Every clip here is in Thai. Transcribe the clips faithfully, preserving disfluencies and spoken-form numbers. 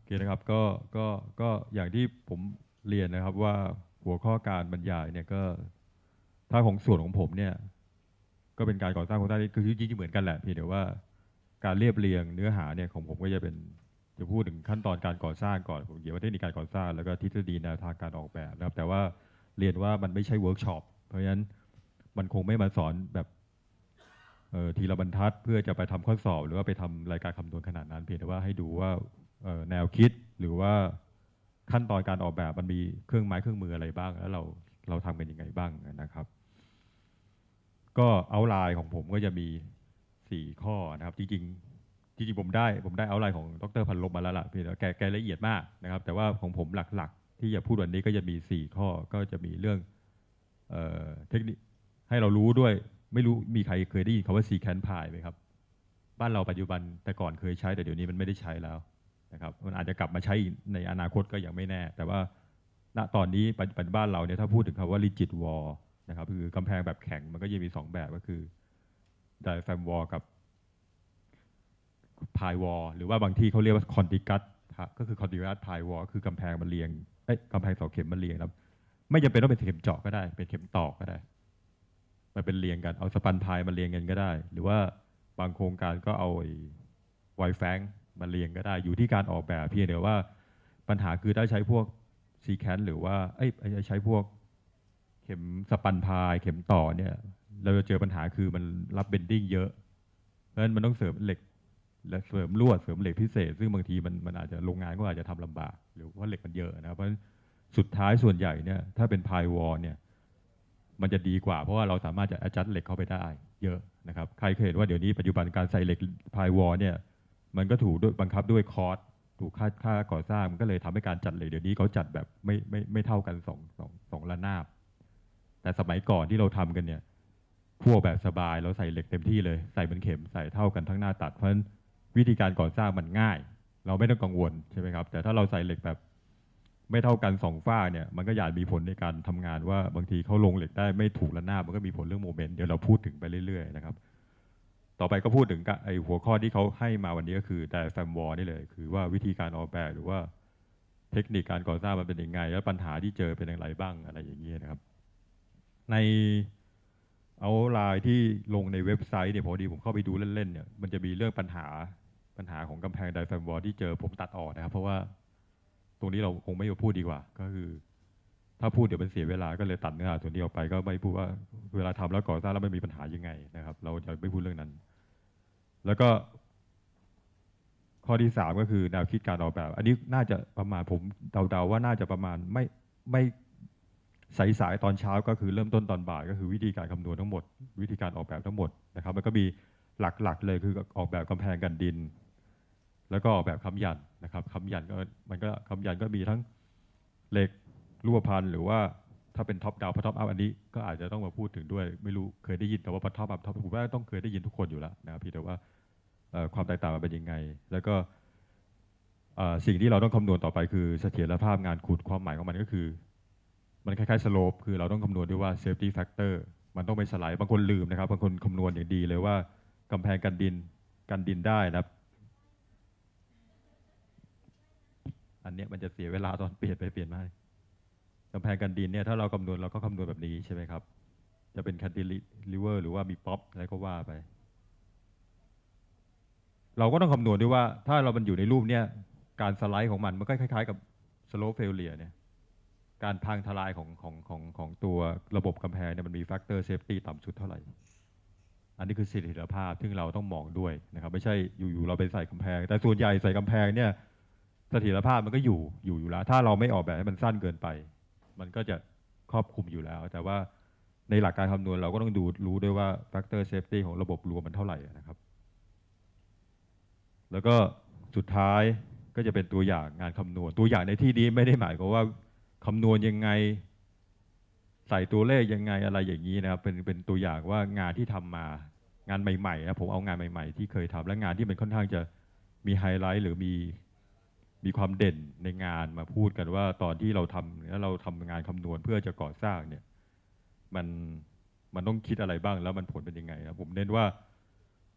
เคนะครับก็ก็ก็อย่างที่ผมเรียนนะครับว่าหัวข้อการบรรยายเนี่ยก็ถ้าของส่วนของผมเนี่ยก็เป็นการก่อสร้างโครงสร้างที่คือจริงๆเหมือนกันแหละเพียงแต่ว่าการเรียบเรียงเนื้อหาเนี่ยของผมก็จะเป็นจะพูดถึงขั้นตอนการก่อสร้างก่อนผมเกี่ยวกับเทคนิคการก่อสร้างแล้วก็ทฤษฎีแนวทางการออกแบบนะครับแต่ว่าเรียนว่ามันไม่ใช่เวิร์กช็อปเพราะฉะนั้นมันคงไม่มาสอนแบบเอ่อทีละบรรทัดเพื่อจะไปทำข้อสอบหรือว่าไปทำรายการคำนวณขนาดนั้นเพียงแต่ว่าให้ดูว่าเอ่อแนวคิดหรือว่าขั้นตอนการออกแบบมันมีเครื่องไม้เครื่องมืออะไรบ้างแล้วเราเราทำกันยังไงบ้างนะครับก็เอาไลน์ของผมก็จะมีสี่ข้อนะครับจริงๆจริงๆผมได้ผมได้เอาไลน์ของดรพันลบมาแล้วล่ะเพียงแต่ว่าแกแกละเอียดมากนะครับแต่ว่าของผมหลักๆที่จะพูดวันนี้ก็จะมีสี่ข้อก็จะมีเรื่องเอ่อเทคนิคให้เรารู้ด้วยไม่รู้มีใครเคยได้ยินคำว่า secant pi ไหมครับ บ้านเราปัจจุบันแต่ก่อนเคยใช้แต่เดี๋ยวนี้มันไม่ได้ใช้แล้วนะครับมันอาจจะกลับมาใช้ในอนาคตก็ยังไม่แน่แต่ว่าณตอนนี้ปัจจุบันบ้านเราเนี่ยถ้าพูดถึงคำว่า rigid wall นะครับคือกำแพงแบบแข็งมันก็จะมีสองแบบก็คือ diaphragm wall กับ pie wall หรือว่าบางที่เขาเรียกว่า contiguous ก็คือ contiguous pie wall คือกำแพงมันเรียงเอ้ยกำแพงเสาเข็มมันเรียงครับไม่จำเป็นต้องเป็นเข็มเจาะก็ได้เป็นเข็มตอกก็ได้มันเป็นเรียงกันเอาสปันพายมาเรียงกันก็ได้หรือว่าบางโครงการก็เอาไอ้ไวแฟงมาเรียงก็ได้อยู่ที่การออกแบบเพียงแต่ว่าปัญหาคือถ้าใช้พวกซีแคนหรือว่าเอ้ยใช้พวกเข็มสปันพายเข็มต่อเนี่ยเราจะเจอปัญหาคือมันรับเบนดิ้งเยอะเพราะฉะนั้นมันต้องเสริมเหล็กและเสริมลวดเสริมเหล็กพิเศษซึ่งบางทีมันมันอาจจะโรงงานก็อาจจะทำลำบากหรือว่าเหล็กมันเยอะนะครับเพราะฉะนั้นสุดท้ายส่วนใหญ่เนี่ยถ้าเป็นพายวอลเนี่ย มันจะดีกว่าเพราะว่าเราสามารถจะ adjust เหล็กเข้าไปได้เยอะนะครับใครเคยเห็นว่าเดี๋ยวนี้ปัจจุบันการใส่เหล็กพายวอลเนี่ยมันก็ถูกด้วยบังคับด้วยคอร์สถูกค่าค่าก่อสร้างมันก็เลยทำให้การจัดเหล็กเดี๋ยวนี้เขาจัดแบบไม่ไม่ไม่เท่ากันสองสองสองระนาบแต่สมัยก่อนที่เราทำกันเนี่ยพวกแบบสบายเราใส่เหล็กเต็มที่เลยใส่เป็นเข็มใส่เท่ากันทั้งหน้าตัดเพราะฉะนั้นวิธีการก่อสร้างมันง่ายเราไม่ต้องกังวลใช่ไหมครับแต่ถ้าเราใส่เหล็กแบบ ไม่เท่ากันสองฝ้าเนี่ยมันก็อยากมีผลในการทำงานว่าบางทีเขาลงเหล็กได้ไม่ถูกระนาบมันก็มีผลเรื่องโมเมนต์เดี๋ยวเราพูดถึงไปเรื่อยๆนะครับต่อไปก็พูดถึงไอ้หัวข้อที่เขาให้มาวันนี้ก็คือแต่แฟมวอลนี่เลยคือว่าวิธีการออกแบบหรือว่าเทคนิคการก่อสร้างมันเป็นยังไงแล้วปัญหาที่เจอเป็นอย่างไรบ้างอะไรอย่างเงี้ยนะครับในเอาไลน์ที่ลงในเว็บไซต์เนี่ยพอดีผมเข้าไปดูเล่นๆเนี่ยมันจะมีเรื่องปัญหาปัญหาของกำแพงไดแฟมวอลที่เจอผมตัดออกนะครับเพราะว่าตรงนี้เราคงไม่มาพูดดีกว่าก็คือ ถ้าพูดเดี๋ยวมันเสียเวลาก็เลยตัดเนื้อหาส่วนนี้ออกไปก็ไม่พูดว่าเวลาทำแล้วก่อสร้างแล้วมันมีปัญหายังไงนะครับเราจะไม่พูดเรื่องนั้นแล้วก็ข้อที่สามก็คือแนวคิดการออกแบบอันนี้น่าจะประมาณผมเดาๆว่าน่าจะประมาณไม่ไม่สายๆตอนเช้าก็คือเริ่มต้นตอนบ่ายก็คือวิธีการคำนวณทั้งหมดวิธีการออกแบบทั้งหมดนะครับมันก็มีหลักๆเลยคือออกแบบกำแพงกันดินแล้วก็ออกแบบค้ำยันนะครับค้ำยันก็มันก็ค้ำยันก็มีทั้งเหล็ก รูปพรรณหรือว่าถ้าเป็นท็อปดาวพอท็อปอัพอันนี้ก็อาจจะต้องมาพูดถึงด้วยไม่รู้เคยได้ยินแต่ว่าพอท็อปอัพท็อปผมว่าต้องเคยได้ยินทุกคนอยู่แล้วนะครับพี่แต่ว่าความแตกต่างมันเป็นยังไงแล้วก็สิ่งที่เราต้องคำนวณต่อไปคือเสถียรภาพงานขุดความหมายของมันก็คือมันคล้ายๆสโลปคือเราต้องคำนวณด้วยว่า safety factor มันต้องไม่สไลด์บางคนลืมนะครับบางคนคำนวณอย่างดีเลยว่ากำแพงกันดินกันดินได้นะครับอันนี้มันจะเสียเวลาตอนเปลี่ยนไปเปลี่ยนมากำแพงกันดินเนี่ยถ้าเราคำนวณเราก็คำนวณแบบนี้ใช่ไหมครับจะเป็น cantilever หรือว่ามีป๊อปอะไรก็ว่าไปเราก็ต้องคำนวณด้วยว่าถ้าเรามันอยู่ในรูปเนี่ยการสไลด์ของมันมันก็คล้ายๆกับ slope failure เนี่ยการพังทลายของของของของตัวระบบกำแพงเนี่ยมันมี factor safety ต่ำสุดเท่าไหร่อันนี้คือเสถียรภาพซึ่งเราต้องมองด้วยนะครับไม่ใช่อยู่ๆเราไปใส่กำแพงแต่ส่วนใหญ่ใส่กำแพงเนี่ยเสถียรภาพมันก็อยู่อยู่อยู่แล้วถ้าเราไม่ออกแบบให้มันสั้นเกินไปมันก็จะครอบคลุมอยู่แล้วแต่ว่าในหลักการคำนวณเราก็ต้องดูรู้ด้วยว่า factor safety ของระบบรวมมันเท่าไหร่นะครับแล้วก็สุดท้ายก็จะเป็นตัวอย่างงานคำนวณตัวอย่างในที่นี้ไม่ได้หมายความว่าคำนวณยังไงใส่ตัวเลขยังไงอะไรอย่างนี้นะครับเป็นเป็นตัวอย่างว่างานที่ทำมางานใหม่ๆนะผมเอางานใหม่ๆที่เคยทำและงานที่มันค่อนข้างจะมีไฮไลท์หรือมีมีความเด่นในงานมาพูดกันว่าตอนที่เราทำแล้วเราทำงานคำนวณเพื่อจะก่อสร้างเนี่ยมันมันต้องคิดอะไรบ้างแล้วมันผลเป็นยังไงนะผมเน้นว่า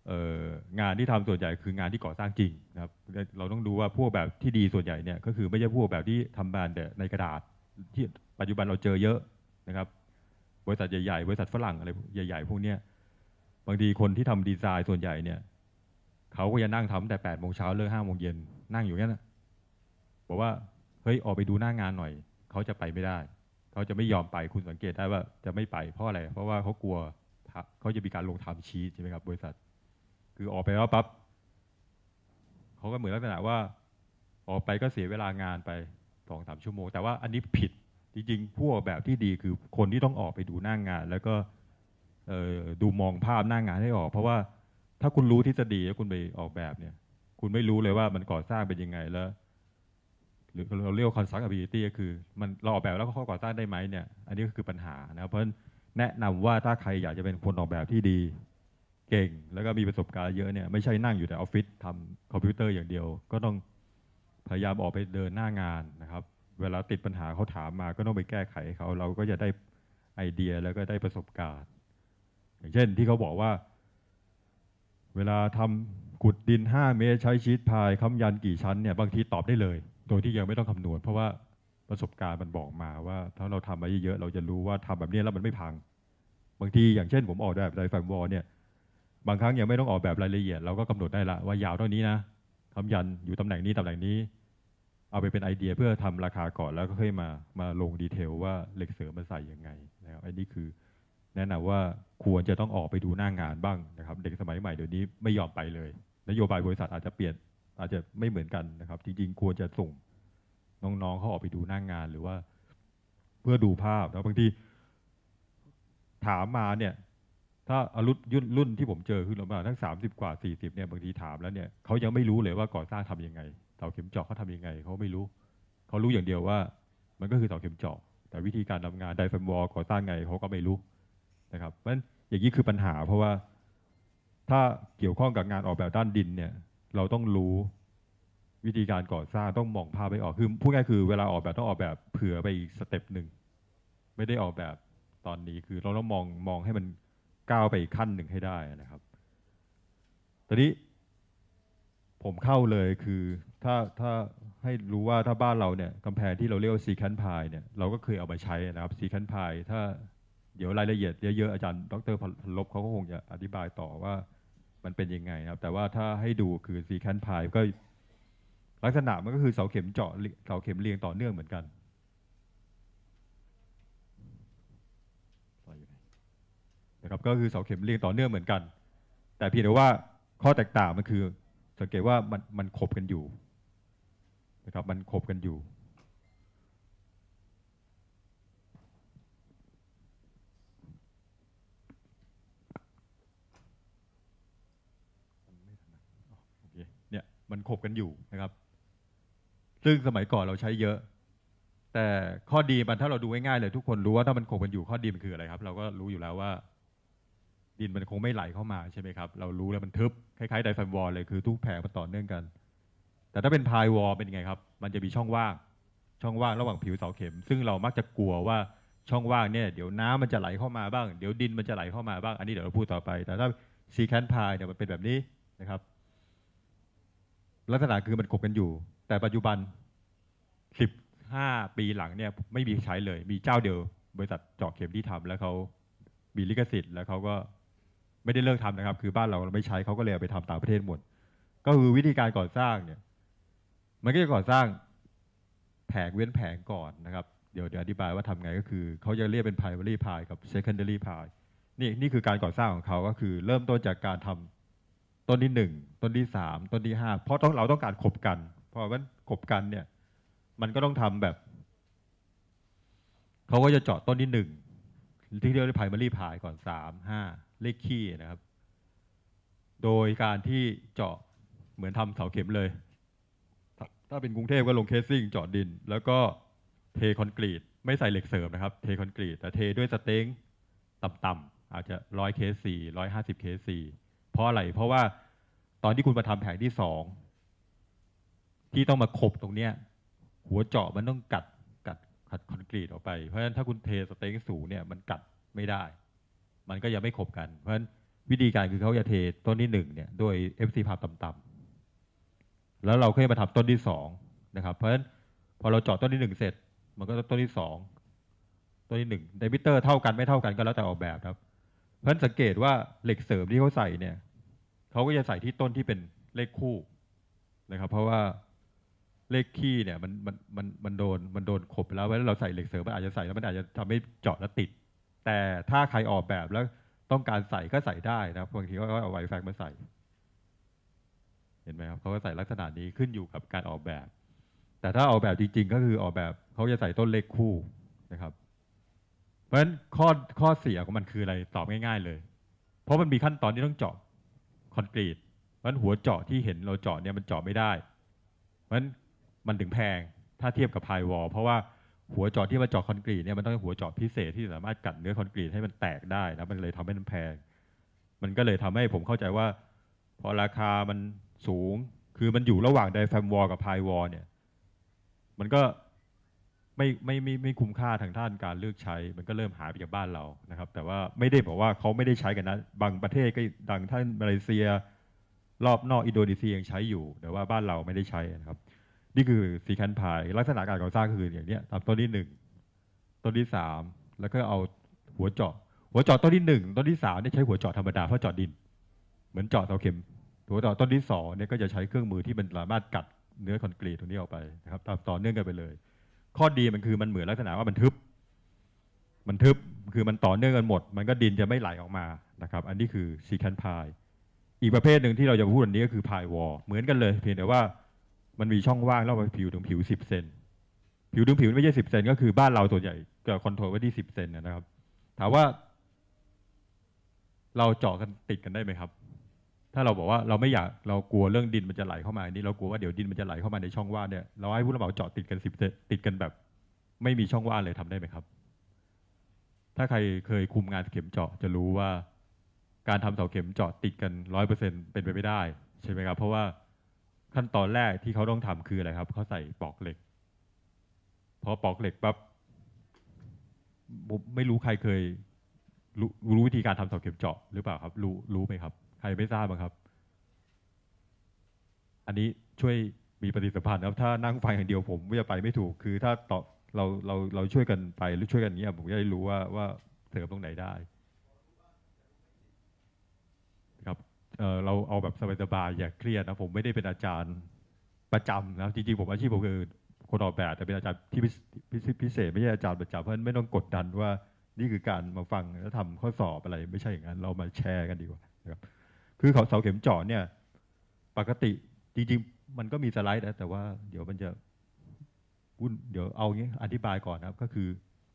งานที่ทำส่วนใหญ่คืองานที่ก่อสร้างจริงนะครับเราต้องดูว่าพวกแบบที่ดีส่วนใหญ่เนี่ยก็คือไม่ใช่พวกแบบที่ทำงานแต่ในกระดาษที่ปัจจุบันเราเจอเยอะนะครับบริษัทใหญ่ๆบริษัทฝรั่งอะไรใหญ่ๆพวกเนี้ยบางทีคนที่ทำดีไซน์ส่วนใหญ่เนี่ยเขาก็จะนั่งทำแต่แปดโมงเช้าเลิกห้าโมงเย็นนั่งอยู่งั้นนะบอกว่าเฮ้ยออกไปดูหน้างานหน่อยเขาจะไปไม่ได้เขาจะไม่ยอมไปคุณสังเกตได้ว่าจะไม่ไปเพราะอะไรเพราะว่าเขากลัวเขาจะมีการลงไทม์ชีทใช่ไหมครับบริษัทคือออกไปแล้วปั๊บเขาก็เหมือนลักษณะว่าออกไปก็เสียเวลางานไปสองสามชั่วโมงแต่ว่าอันนี้ผิดจริงๆพวกแบบที่ดีคือคนที่ต้องออกไปดูหน้างานแล้วก็ดูมองภาพหน้างานให้ออกเพราะว่าถ้าคุณรู้ทฤษฎีแล้วคุณไปออกแบบเนี่ยคุณไม่รู้เลยว่ามันก่อสร้างเป็นยังไงแล้วหรือเราเรียกว่า constructability ก็คือมันเราออกแบบแล้วก็ข้อก่อสร้างได้ไหมเนี่ยอันนี้ก็คือปัญหานะครับเพราะฉะนั้นแนะนำว่าถ้าใครอยากจะเป็นคนออกแบบที่ดีเก่งแล้วก็มีประสบการณ์เยอะเนี่ยไม่ใช่นั่งอยู่แต่ออฟฟิศทำคอมพิวเตอร์อย่างเดียวก็ต้องพยายามออกไปเดินหน้างานนะครับเวลาติดปัญหาเขาถามมาก็ต้องไปแก้ไขเขาเราก็จะได้ไอเดียแล้วก็ได้ประสบการณ์อย่างเช่นที่เขาบอกว่าเวลาทำขุดดินห้าเมตรใช้ชีทพายค้ำยันกี่ชั้นเนี่ยบางทีตอบได้เลยโดยที่ยังไม่ต้องคำนวณเพราะว่าประสบการณ์มันบอกมาว่าถ้าเราทำมาเยอะๆเราจะรู้ว่าทำแบบนี้แล้วมันไม่พังบางทีอย่างเช่นผมออกแบบไดแฟมวอลเนี่ยบางครั้งยังไม่ต้องออกแบบรายละเอียดเราก็กำหนดได้ละว่ายาวเท่านี้นะค้ำยันอยู่ตำแหน่งนี้ตำแหน่งนี้เอาไปเป็นไอเดียเพื่อทำราคาก่อนแล้วก็ค่อยมามาลงดีเทลว่าเหล็กเสริมมันใส่ยังไงนะครับอันนี้คือแนะนำว่าควรจะต้องออกไปดูหน้างานบ้างนะครับเด็กสมัยใหม่เดี๋ยวนี้ไม่ยอมไปเลยนโยบายบริษัทอาจจะเปลี่ยนอาจจะไม่เหมือนกันนะครับจริงๆควรจะส่งน้องๆเขาออกไปดูหน้างานหรือว่าเพื่อดูภาพแล้วบางทีถามมาเนี่ยถ้าอารุ่นรุ่นรุ่นที่ผมเจอคือประมาณทั้งสามสิบกว่าสี่สิบเนี่ยบางทีถามแล้วเนี่ยเขายังไม่รู้เลยว่าก่อสร้างทำยังไงเสาเข็มเจาะเขาทำยังไงเขาไม่รู้เขารู้อย่างเดียวว่ามันก็คือเสาเข็มเจาะแต่วิธีการทำงานไดแฟมวอลก่อสร้างไงเขาก็ไม่รู้นะครับเพราะฉะนั้นอย่างนี้คือปัญหาเพราะว่าถ้าเกี่ยวข้องกับงานออกแบบด้านดินเนี่ยเราต้องรู้วิธีการก่อสร้างต้องมองภาพไปออกคือพูดง่ายคือเวลาออกแบบต้องออกแบบเผื่อไปอีกสเต็ปหนึ่งไม่ได้ออกแบบตอนนี้คือเราต้องมองมองให้มันก้าวไปอีกขั้นหนึ่งให้ได้นะครับตอนนี้ผมเข้าเลยคือถ้าถ้าให้รู้ว่าถ้าบ้านเราเนี่ยกำแพงที่เราเรียกว่าซีคันพายเนี่ยเราก็เคยเอามาใช้นะครับซีคันพายถ้าเดี๋ยวรายละเอียดเยอะๆอาจารย์ดรพันลบเขาก็คงจะอธิบายต่อว่ามันเป็นยังไงนะครับแต่ว่าถ้าให้ดูคือซีคันพายก็ลักษณะมันก็คือเสาเข็มเจาะเสาเข็มเรียงต่อเนื่องเหมือนกันนะครับก็คือเสาเข็มเรียงต่อเนื่องเหมือนกันแต่เพียงแต่ว่าข้อแตกต่างมันคือสังเกตว่ามันมันขบกันอยู่นะครับมันขบกันอยู่เนี่ยมันขบกันอยู่นะครับซึ่งสมัยก่อนเราใช้เยอะแต่ข้อดีมันถ้าเราดูง่ายๆเลยทุกคนรู้ว่าถ้ามันขบกันอยู่ข้อดีมันคืออะไรครับเราก็รู้อยู่แล้วว่าดินมันคงไม่ไหลเข้ามาใช่ไหมครับเรารู้แล้วมันทึบคล้ายๆไดแฟมวอลเลยคือทุกแผงมันต่อเนื่องกันแต่ถ้าเป็นพายวอลเป็นยังไงครับมันจะมีช่องว่างช่องว่างระหว่างผิวเสาเข็มซึ่งเรามักจะกลัวว่าช่องว่างเนี่ยเดี๋ยวน้ำมันจะไหลเข้ามาบ้างเดี๋ยวดินมันจะไหลเข้ามาบ้างอันนี้เดี๋ยวเราพูดต่อไปแต่ถ้าซีแคนพายเนี่ยมันเป็นแบบนี้นะครับลักษณะคือมันขบกันอยู่แต่ปัจจุบันสิบห้าปีหลังเนี่ยไม่มีใช้เลยมีเจ้าเดียวบริษัทเจาะเข็มที่ทำแล้วเขามีลิขสิทธิ์แล้วเขาก็ไม่ได้เลิกทำนะครับคือบ้านเราเราไม่ใช้เขาก็เลยเอาไปทำต่างประเทศหมดก็คือวิธีการก่อสร้างเนี่ยมันก็จะก่อสร้างแผงเว้นแผงก่อนนะครับเดี๋ยวเดี๋ยวอธิบายว่าทำไงก็คือเขาจะเรียกเป็น primary pie กับ secondary pie นี่นี่คือการก่อสร้างของเขาก็คือเริ่มต้นจากการทำต้นที่หนึ่งต้นที่สามต้นที่ห้าเพราะต้องเราต้องการขบกันเพราะว่าขบกันเนี่ยมันก็ต้องทำแบบเขาก็จะเจาะต้นที่หนึ่งที่เรียกว่า primary pie ก่อนสามห้าเลขคี่นะครับโดยการที่เจาะเหมือนทำเสาเข็มเลยถ้าเป็นกรุงเทพก็ลงเคสซิ่งเจาะดินแล้วก็เทคอนกรีตไม่ใส่เหล็กเสริมนะครับเทคอนกรีตแต่เทด้วยสเต็งต่ำๆอาจจะร้อยเคสสี่ร้อยห้าสิบเคสสี่เพราะอะไรเพราะว่าตอนที่คุณมาทำแผงที่สองที่ต้องมาขบตรงเนี้ยหัวเจาะมันต้องกัดกัดขัดคอนกรีตออกไปเพราะฉะนั้นถ้าคุณเทสเต็งสูงเนี่ยมันกัดไม่ได้มันก็ยังไม่ขบกันเพราะฉะนั้นวิธีการคือเขาจะเทต้นที่หนึ่งเนี่ยด้วย เอฟ ซี ภาพต่ำๆแล้วเราค่อยมาทำต้นที่สองนะครับเพราะฉะนั้นพอเราเจาะต้นที่หนึ่งเสร็จมันก็ต้นที่สองต้นที่หนึ่งไดมิเตอร์เท่ากันไม่เท่ากันก็แล้วแต่ออกแบบครับเพราะฉะนั้นสังเกตว่าเหล็กเสริมที่เขาใส่เนี่ยเขาก็จะใส่ที่ต้นที่เป็นเลขคู่นะครับเพราะว่าเลขคี่เนี่ยมันมันมันมันโดนมันโดนขบไปแล้วเพราะฉะนั้นเราใส่เหล็กเสริมมันอาจจะใส่แล้วมันอาจจะทำให้เจาะแล้วติดแต่ถ้าใครออกแบบแล้วต้องการใส่ก็ใส่ได้นะครับบางทีก็เอาไวแฟกมาใส่เห็นไหมครับเขาก็ใส่ลักษณะนี้ขึ้นอยู่กับการออกแบบแต่ถ้าออกแบบจริงๆก็คือออกแบบเขาจะใส่ต้นเลขคู่นะครับเพราะฉะนั้นข้อข้อเสียของมันคืออะไรตอบง่ายๆเลยเพราะมันมีขั้นตอนที่ต้องเจาะคอนกรีตเพราะฉะนั้นหัวเจาะที่เห็นเราเจาะเนี่ยมันเจาะไม่ได้เพราะฉะนั้นมันถึงแพงถ้าเทียบกับไพวอลเพราะว่าหัวเจาะที่มาเจาะคอนกรีตเนี่ยมันต้องเป็นหัวเจาะพิเศษที่สามารถกัดเนื้อคอนกรีตให้มันแตกได้นะมันเลยทำให้มันแพงมันก็เลยทำให้ผมเข้าใจว่าพอราคามันสูงคือมันอยู่ระหว่างไดแฟมวอลกับไพวอลเนี่ยมันก็ไม่ไม่ไม่ไม่คุ้มค่าทางด้านการเลือกใช้มันก็เริ่มหายไปจากบ้านเรานะครับแต่ว่าไม่ได้บอกว่าเขาไม่ได้ใช้กันนะบางประเทศก็ดังท่านมาเลเซียรอบนอกอินโดนีเซียยังใช้อยู่แต่ว่าบ้านเราไม่ได้ใช้นะครับนี่คือซีคันพายลักษณะการก่อสร้างก็คืออย่างนี้ตามต้นที่หนึ่งต้นที่สามแล้วก็เอาหัวเจาะหัวเจาะต้นที่หนึ่งต้นที่สามเนี่ยใช้หัวเจาะธรรมดาเพราะเจาะดินเหมือนเจาะเสาเข็มหัวเจาะต้นที่สองเนี่ยก็จะใช้เครื่องมือที่มันสามารถกัดเนื้อคอนกรีตตรงนี้ออกไปนะครับตามต่อเนื่องกันไปเลยข้อดีมันคือมันเหมือนลักษณะว่ามันทึบมันทึบคือมันต่อเนื่องกันหมดมันก็ดินจะไม่ไหลออกมานะครับอันนี้คือซีคันพายอีกประเภทหนึ่งที่เราจะพูดวันนี้ก็คือพายวอลเหมือนกันเลยเพียงแต่ว่ามันมีช่องว่างระหว่างผิวถึงผิวสิบเซนผิวถึงผิวไม่ใช่สิบเซนก็คือบ้านเราส่วนใหญ่ก็คอนโทรลไว้ที่สิบเซนนะครับถามว่าเราเจาะกันติดกันได้ไหมครับถ้าเราบอกว่าเราไม่อยากเรากลัวเรื่องดินมันจะไหลเข้ามาอันนี้เรากลัวว่าเดี๋ยวดินมันจะไหลเข้ามาในช่องว่างเนี่ยเราให้ผู้รับเหมาเจาะติดกันสิบติดกันแบบไม่มีช่องว่างเลยทำได้ไหมครับถ้าใครเคยคุมงานเข็มเจาะจะรู้ว่าการทำเสาเข็มเจาะติดกันร้อยเปอร์เซ็นต์เป็นไปไม่ได้ใช่ไหมครับเพราะว่าขั้นตอนแรกที่เขาต้องทำคืออะไรครับเขาใส่ปอกเหล็กพอปอกเหล็กปั๊บไม่รู้ใครเคยรู้รู้วิธีการทำเสาเข็มเจาะหรือเปล่าครับรู้รู้ไหมครับใครไม่ทราบบ้างครับอันนี้ช่วยมีปฏิสัมพันธ์นะครับถ้านั่งฟังอย่างเดียวผมจะไปไม่ถูกคือถ้าต่อเราเราเราช่วยกันไปหรือช่วยกันอย่างเงี้ยผมจะได้รู้ว่าว่าเสริมตรงไหนได้ครับเออเราเอาแบบสบายๆอย่าเครียดนะผมไม่ได้เป็นอาจารย์ประจำนะจริงๆผมอาชีพผมคือคนออกแบบแต่เป็นอาจารย์ที่พิพิพิเศษไม่ใช่อาจารย์ประจำเพราะฉะนั้นไม่ต้องกดดันว่านี่คือการมาฟังแล้วทำข้อสอบอะไรไม่ใช่อย่างนั้นเรามาแชร์กันดีกว่านะครับคือเขาเสาเข็มเจาะเนี่ยปกติจริงๆมันก็มีสไลด์นะแต่ว่าเดี๋ยวมันจะวุ่นเดี๋ยวเอางี้อธิบายก่อนนะครับก็คือ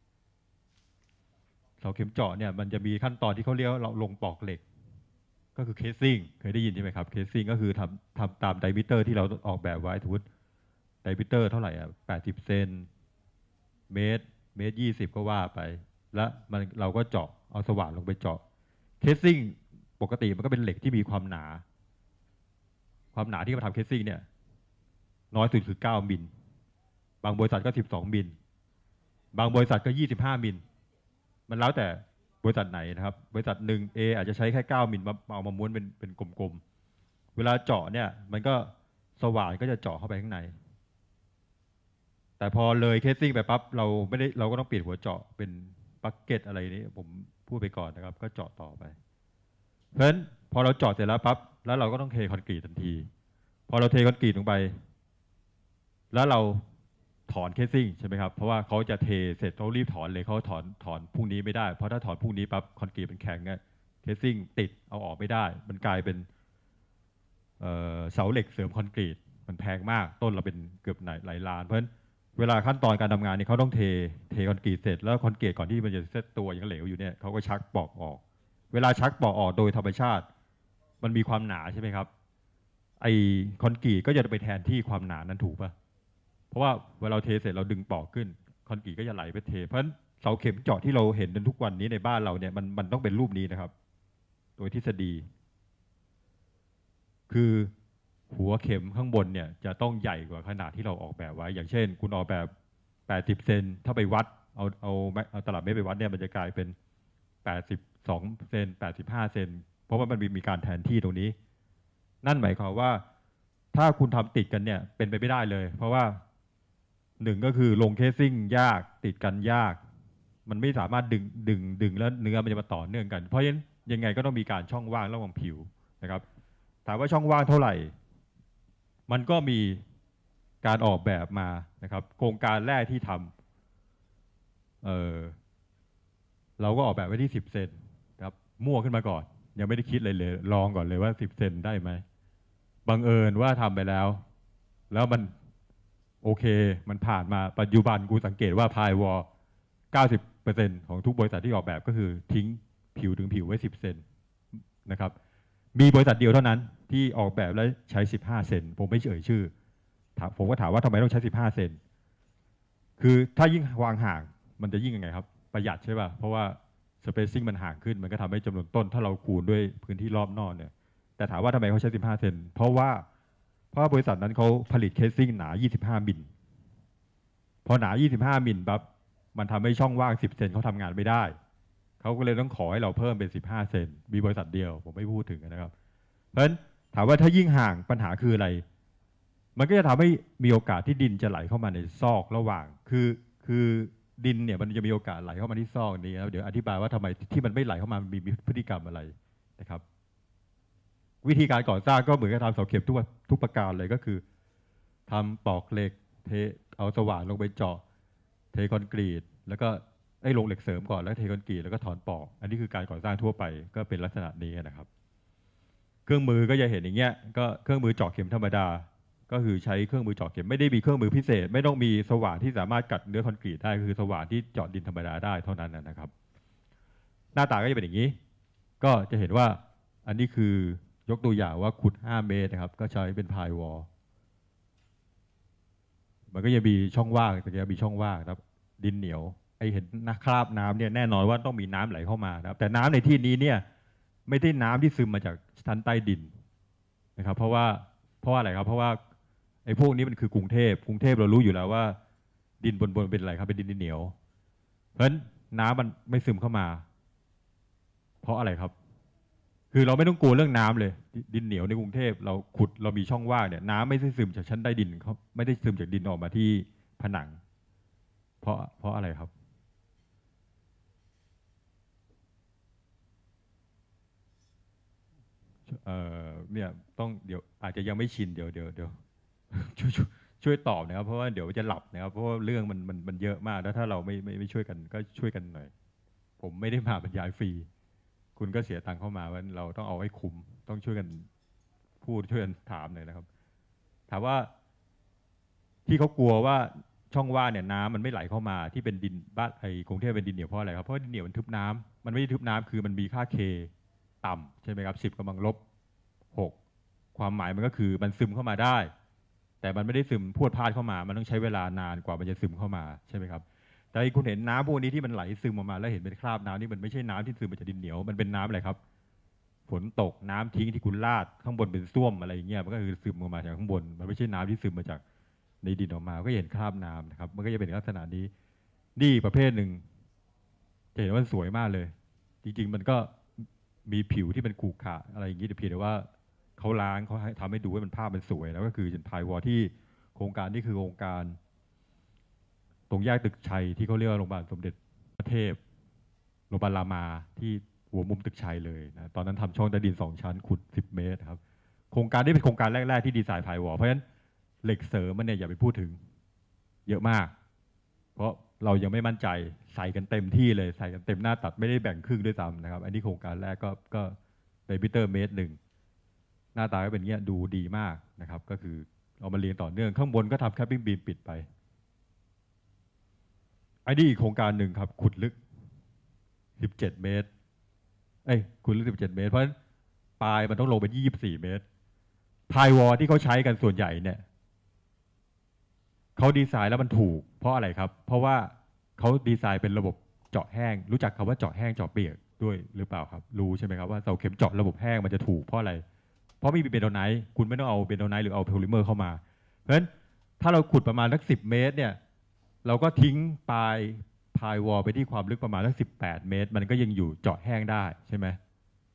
เสาเข็มเจาะเนี่ยมันจะมีขั้นตอนที่เขาเรียกว่าเราลงปลอกเหล็กก็คือเคสซิ่งเคยได้ยินใช่ไหมครับเคสซิ่งก็คือทำทำตามไดมิเตอร์ที่เราออกแบบไว้ทุกไดมิเตอร์เท่าไหร่อ่ะแปดสิบเซนเมตรเมตรยี่สิบก็ว่าไปแล้วมันเราก็เจาะเอาสว่านลงไปเจาะเคสซิ่งปกติมันก็เป็นเหล็กที่มีความหนาความหนาที่มาทำเคสซิ่งเนี่ยน้อยสุดคือเก้ามิลบางบริษัทก็สิบสองมิลบางบริษัทก็ยี่สิบห้ามิลมันแล้วแต่บริษัทไหนนะครับบริษัทหนึ่ง A อาจจะใช้แค่เก้ามิลมาเอามาม้วนเป็นเป็นกลมๆเวลาเจาะเนี่ยมันก็สว่านก็จะเจาะเข้าไปข้างในแต่พอเลยเคสซิ่งไปปั๊บเราไม่ได้เราก็ต้องเปลี่ยนหัวเจาะเป็นบักเก็ตอะไรนี้ผมพูดไปก่อนนะครับก็เจาะต่อไปเพราะฉะนั้นพอเราเจาะเสร็จแล้วปั๊บแล้วเราก็ต้องเทคอนกรีตทันทีพอเราเทคอนกรีตลงไปแล้วเราถอนเคสซิ่งใช่ไหมครับเพราะว่าเขาจะเทเสร็จเขารีบถอนเลยเขาถอนถอนพรุ่งนี้ไม่ได้เพราะถ้าถอนพรุ่งนี้ปั๊บคอนกรีตมันแข็งเนี่ยเคสซิ่งติดเอาออกไม่ได้มันกลายเป็นเเสาเหล็กเสริมคอนกรีตมันแพงมากต้นเราเป็นเกือบหลายล้านเพราะฉะนั้นเวลาขั้นตอนการทำงานนี่เขาต้องเทเทคอนกรีตเสร็จแล้วคอนกรีตก่อนที่มันจะเซตตัวยังเหลวอยู่เนี่ยเขาก็ชักปอกออกเวลาชักปอกออกโดยธรรมชาติมันมีความหนาใช่ไหมครับไอคอนกรีตก็จะไปแทนที่ความหนานั้นถูกปะเพราะว่าเวลาเราเทเสร็จเราดึงปอกขึ้นคอนกรีตก็จะไหลไปเทเพราะฉะนั้นเสาเข็มเจาะที่เราเห็นในทุกวันนี้ในบ้านเราเนี่ยมันมันต้องเป็นรูปนี้นะครับโดยทฤษฎีคือหัวเข็มข้างบนเนี่ยจะต้องใหญ่กว่าขนาดที่เราออกแบบไว้อย่างเช่นคุณออกแบบแปดสิบเซนถ้าไปวัดเอาเอาเอาตลับเมตรไปวัดเนี่ยมันจะกลายเป็นแปดสิบสองเซนแปดสิบห้าเซนเพราะว่ามันมีมีการแทนที่ตรงนี้นั่นหมายความว่าถ้าคุณทำติดกันเนี่ยเป็นไปไม่ได้เลยเพราะว่าหนึ่งก็คือลงเคสซิ่งยากติดกันยากมันไม่สามารถดึงดึงดึงแล้วเนื้อมันจะมาต่อเนื่องกันเพราะฉะนั้นยังไงก็ต้องมีการช่องว่างระหว่างผิวนะครับถามว่าช่องว่างเท่าไหร่มันก็มีการออกแบบมานะครับโครงการแรกที่ทำเออเราก็ออกแบบไว้ที่สิบเซนครับมั่วขึ้นมาก่อนยังไม่ได้คิดเลยเลยลองก่อนเลยว่าสิบเซนได้ไหมบังเอิญว่าทำไปแล้วแล้วมันโอเคมันผ่านมาปัจจุบันกูสังเกตว่าพายวอลเก้าสิบเปอร์เซ็นต์ของทุกบริษัทที่ออกแบบก็คือทิ้งผิวถึงผิวไว้สิบเซนนะครับมีบริษัทเดียวเท่านั้นที่ออกแบบแล้วใช้สิบห้าเซนผมไม่เอ่ยชื่อผมก็ถามว่าทำไมต้องใช้สิบห้าเซนคือถ้ายิ่งวางห่างมันจะยิ่งยังไงครับประหยัดใช่ป่ะเพราะว่าสเปซซิ่งมันห่างขึ้นมันก็ทำให้จำนวนต้นถ้าเราคูณด้วยพื้นที่รอบนอกเนี่ยแต่ถามว่าทำไมเขาใช้สิบห้าเซนเพราะว่าเพราะบริษัทนั้นเขาผลิตเคสซิ่งหนายี่สิบห้ามิลพอหนายี่สิบห้ามิลปั๊บมันทำให้ช่องว่างสิบเซนเขาทำงานไม่ได้เขาก็เลยต้องขอให้เราเพิ่มเป็นสิบห้าเซนมีบริษัทเดียวผมไม่พูดถึงนะครับเพราะฉะนั้นถามว่าถ้ายิ่งห่างปัญหาคืออะไรมันก็จะทำให้มีโอกาสที่ดินจะไหลเข้ามาในซอกระหว่างคือคือดินเนี่ยมันจะมีโอกาสไหลเข้ามาที่ซอกนี้แล้วเดี๋ยวอธิบายว่าทำไมที่มันไม่ไหลเข้ามามีพฤติกรรมอะไรนะครับวิธีการก่อสร้างก็เหมือนกับทำเสาเข็มทุกทุกประการเลยก็คือทำปอกเหล็กเทเอาสว่านลงไปเจาะเทคอนกรีตแล้วก็ไอ้ลงเหล็กเสริมก่อนแล้วเทคอนกรีตแล้วก็ถอนปอกอันนี้คือการก่อสร้างทั่วไปก็เป็นลักษณะนี้นะครับเครื่องมือก็จะเห็นอย่างเงี้ยก็เครื่องมือเจาะเข็มธรรมดาก็คือใช้เครื่องมือเจาะเข็มไม่ได้มีเครื่องมือพิเศษไม่ต้องมีสว่านที่สามารถกัดเนื้อคอนกรีตได้คือสว่านที่เจาะดินธรรมดาได้เท่านั้นนะครับหน้าตาก็จะเป็นอย่างนี้ก็จะเห็นว่าอันนี้คือยกตัวอย่างว่าขุดห้าเมตรนะครับก็ใช้เป็นพายวอลมันก็จะมีช่องว่างแต่จะมีช่องว่างครับดินเหนียวไอเห็นน้ำคราบน้ำเนี่ยแน่นอนว่าต้องมีน้ำไหลเข้ามานะครับแต่น้ำในที่นี้เนี่ยไม่ได้น้ำที่ซึมมาจากชั้นใต้ดินนะครับเพราะว่าเพราะว่าอะไรครับเพราะว่าไอ้พวกนี้มันคือกรุงเทพกรุงเทพเรารู้อยู่แล้วว่าดินบนบนเป็นอะไรครับเป็นดินเหนียวเพราะฉะนั้นน้ำมันไม่ซึมเข้ามาเพราะอะไรครับคือเราไม่ต้องกลัวเรื่องน้ำเลยดินเหนียวในกรุงเทพเราขุดเรามีช่องว่างเนี่ยน้ำไม่ได้ซึมจากชั้นใต้ดินเขาไม่ได้ซึมจากดินออกมาที่ผนังเพราะเพราะอะไรครับเอ่อเนี่ยต้องเดี๋ยวอาจจะยังไม่ชินเดี๋ยวเดี๋ยวเดี๋ยวช่วยช่วยช่วยตอบนะครับเพราะว่าเดี๋ยวจะหลับนะครับเพราะว่าเรื่องมันมันมันเยอะมากแล้วถ้าเราไม่ไม่ไม่ช่วยกันก็ช่วยกันหน่อยผมไม่ได้มาบรรยายฟรีคุณก็เสียตังค์เข้ามาว่าเราต้องเอาให้คุ้มต้องช่วยกันพูดช่วยกันถามหน่อยนะครับถามว่าที่เขากลัวว่าช่องว่างเนี่ยน้ำมันไม่ไหลเข้ามาที่เป็นดินบ้านไอ้กรุงเทพเป็นดินเหนียวเพราะอะไรครับเพราะดินเหนียวมันทึบน้ำมันไม่ได้ทึบน้ำคือมันมีค่าเคต่ำใช่ไหมครับสิบกำลังลบหกความหมายมันก็คือมันซึมเข้ามาได้แต่มันไม่ได้ซึมพรวดพลาดเข้ามามันต้องใช้เวลานานกว่ามันจะซึมเข้ามาใช่ไหมครับแต่คุณเห็นน้ำพวกนี้ที่มันไหลซึมออกมาแล้วเห็นเป็นคราบน้ำนี่มันไม่ใช่น้ำที่ซึมมาจากดินเหนียวมันเป็นน้ำอะไรครับฝนตกน้ำทิ้งที่คุณลาดข้างบนเป็นส้วมอะไรอย่างเงี้ยมันก็คือซึมออกมาจากข้างบนมันไม่ใช่น้ำที่ซึมมาจากในดินออกมาก็เห็นคราบน้ำนะครับมันก็จะเป็นลักษณะนี้นี่ประเภทหนึ่งจะเห็นว่าสวยมากเลยจริงๆมันก็มีผิวที่เป็นขรุขระอะไรอย่างนี้แต่เพียงแต่ว่าเขาล้างเขาทำให้ดูว่ามันภาพมันสวยแล้วก็คือเป็นพายวอลที่โครงการนี่คือโครงการตรงแยกตึกชัยที่เขาเรียกว่าโรงพยาบาลสมเด็จพระเทพโรงพยาบาลรามาที่หัวมุมตึกชัยเลยนะตอนนั้นทำช่องใต้ดินสองชั้นขุดสิบเมตรครับโครงการนี้เป็นโครงการแรกๆที่ดีไซน์พายวอลเพราะฉะนั้นเหล็กเสริมมันเนี่ยอย่าไปพูดถึงเยอะมากเพราะเรายังไม่มั่นใจใส่กันเต็มที่เลยใส่กันเต็มหน้าตัดไม่ได้แบ่งครึ่งด้วยซ้ำนะครับอันนี้โครงการแรกก็ก็ในมิเตอร์เมตรหนึ่งหน้าตาก็เป็นเงี้ยดูดีมากนะครับก็คือเอามาเรียงต่อเนื่องข้างบนก็ทำแคปปิ้งบีมปิดไปไอ้นี่อีกโครงการหนึ่งครับขุดลึกสิบเจ็ดเมตรเอ้ยขุดลึกสิบเจ็ดเมตรเพราะฉะนั้นปลายมันต้องลงเป็นยี่สิบสี่เมตรพายวอลที่เขาใช้กันส่วนใหญ่เนี่ยเขาดีไซน์แล้วมันถูกเพราะอะไรครับเพราะว่าเขาดีไซน์เป็นระบบเจาะแห้งรู้จักคำว่าเจาะแห้งเจาะเปียกด้วยหรือเปล่าครับรู้ใช่ไหมครับว่าเสาเข็มเจาะระบบแห้งมันจะถูกเพราะอะไรเพราะไม่มีเบนโดไนท์คุณไม่ต้องเอาเบนโดไนท์หรือเอาโพลิเมอร์เข้ามาเพราะฉะนั้นถ้าเราขุดประมาณสักสิบเมตรเนี่ยเราก็ทิ้งปลายพายวอลไปที่ความลึกประมาณสักสิบแปดเมตรมันก็ยังอยู่เจาะแห้งได้ใช่ไหม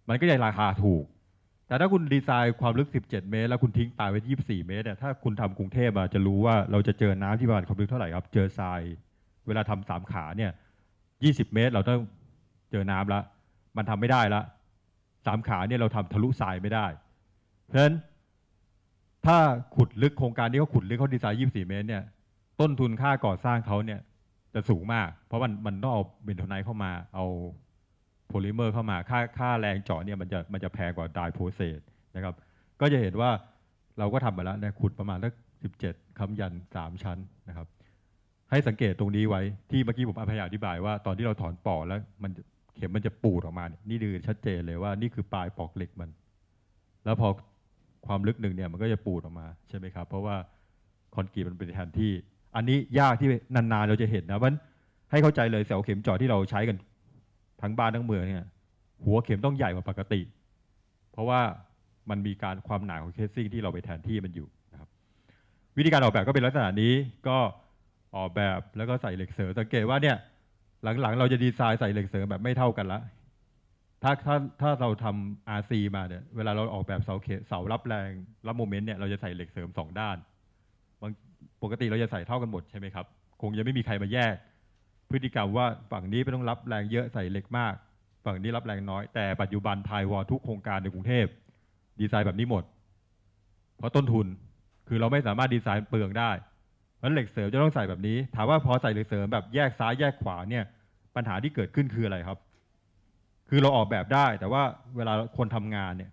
มันก็จะราคาถูกแต่ถ้าคุณดีไซน์ความลึกสิบเจ็ดเมตรแล้วคุณทิ้งปลายไว้ยี่สิบสี่เมตรเนี่ยถ้าคุณทำกรุงเทพจะรู้ว่าเราจะเจอน้ำที่ประมาณความลึกเท่าไหร่ครับเจอทรายเวลาทำสามขาเนี่ยยี่สิบเมตรเราต้องเจอน้ำละมันทำไม่ได้ละสามขาเนี่ยเราทำทะลุทรายไม่ได้เพราะฉะนั้นถ้าขุดลึกโครงการนี้เขาขุดลึกเขาดีไซน์ยี่สิบสี่เมตรเนี่ยต้นทุนค่าก่อสร้างเขาเนี่ยจะสูงมากเพราะมันมันต้องเอาเบนโทไนท์เข้ามาเอาโพลิเมอร์เข้ามาค่าค่าแรงเจาะเนี่ยมันจะมันจะแพงกว่าไดโพรเซสนะครับก็จะเห็นว่าเราก็ทำมาแล้วเนี่ยขุดประมาณสักสิบเจ็ดค้ำยันสามชั้นนะครับให้สังเกตตรงนี้ไว้ที่เมื่อกี้ผมพยายามอธิบายว่าตอนที่เราถอนปอกแล้วมันเข็มมันจะปูดออกมาเนี่ยนี่ดูชัดเจนเลยว่านี่คือปลายปอกเหล็กมันแล้วพอความลึกหนึ่งเนี่ยมันก็จะปูดออกมาใช่ไหมครับเพราะว่าคอนกรีตมันเป็นแทนที่อันนี้ยากที่นานๆเราจะเห็นนะมันให้เข้าใจเลยเสาเข็มเจาะที่เราใช้กันทั้งบ้านทั้งเมืองเนี่ยหัวเข็มต้องใหญ่กว่าปกติเพราะว่ามันมีการความหนาของเคสซิ่งที่เราไปแทนที่มันอยู่นะครับวิธีการออกแบบก็เป็นลักษณะนี้ก็ออกแบบแล้วก็ใส่เหล็กเสริมสังเกตว่าเนี่ยหลังๆเราจะดีไซน์ใส่เหล็กเสริมแบบไม่เท่ากันละถ้าถ้าถ้าเราทำ อาร์ ซี มาเนี่ยเวลาเราออกแบบเสาเข็มเสารับแรงรับโมเมนต์เนี่ยเราจะใส่เหล็กเสริมสองด้านบางปกติเราจะใส่เท่ากันหมดใช่ไหมครับคงจะไม่มีใครมาแยกพฤติกรรมว่าฝั่งนี้ไม่ต้องรับแรงเยอะใส่เหล็กมากฝั่งนี้รับแรงน้อยแต่ปัจจุบันพายวอลทุกโครงการในกรุงเทพดีไซน์แบบนี้หมดเพราะต้นทุนคือเราไม่สามารถดีไซน์เปลืองได้เพราะเหล็กเสริมจะต้องใส่แบบนี้ถามว่าพอใส่เหล็กเสริมแบบแยกซ้ายแยกขวาเนี่ยปัญหาที่เกิดขึ้นคืออะไรครับคือเราออกแบบได้แต่ว่าเวลาคนทำงานเนี่ย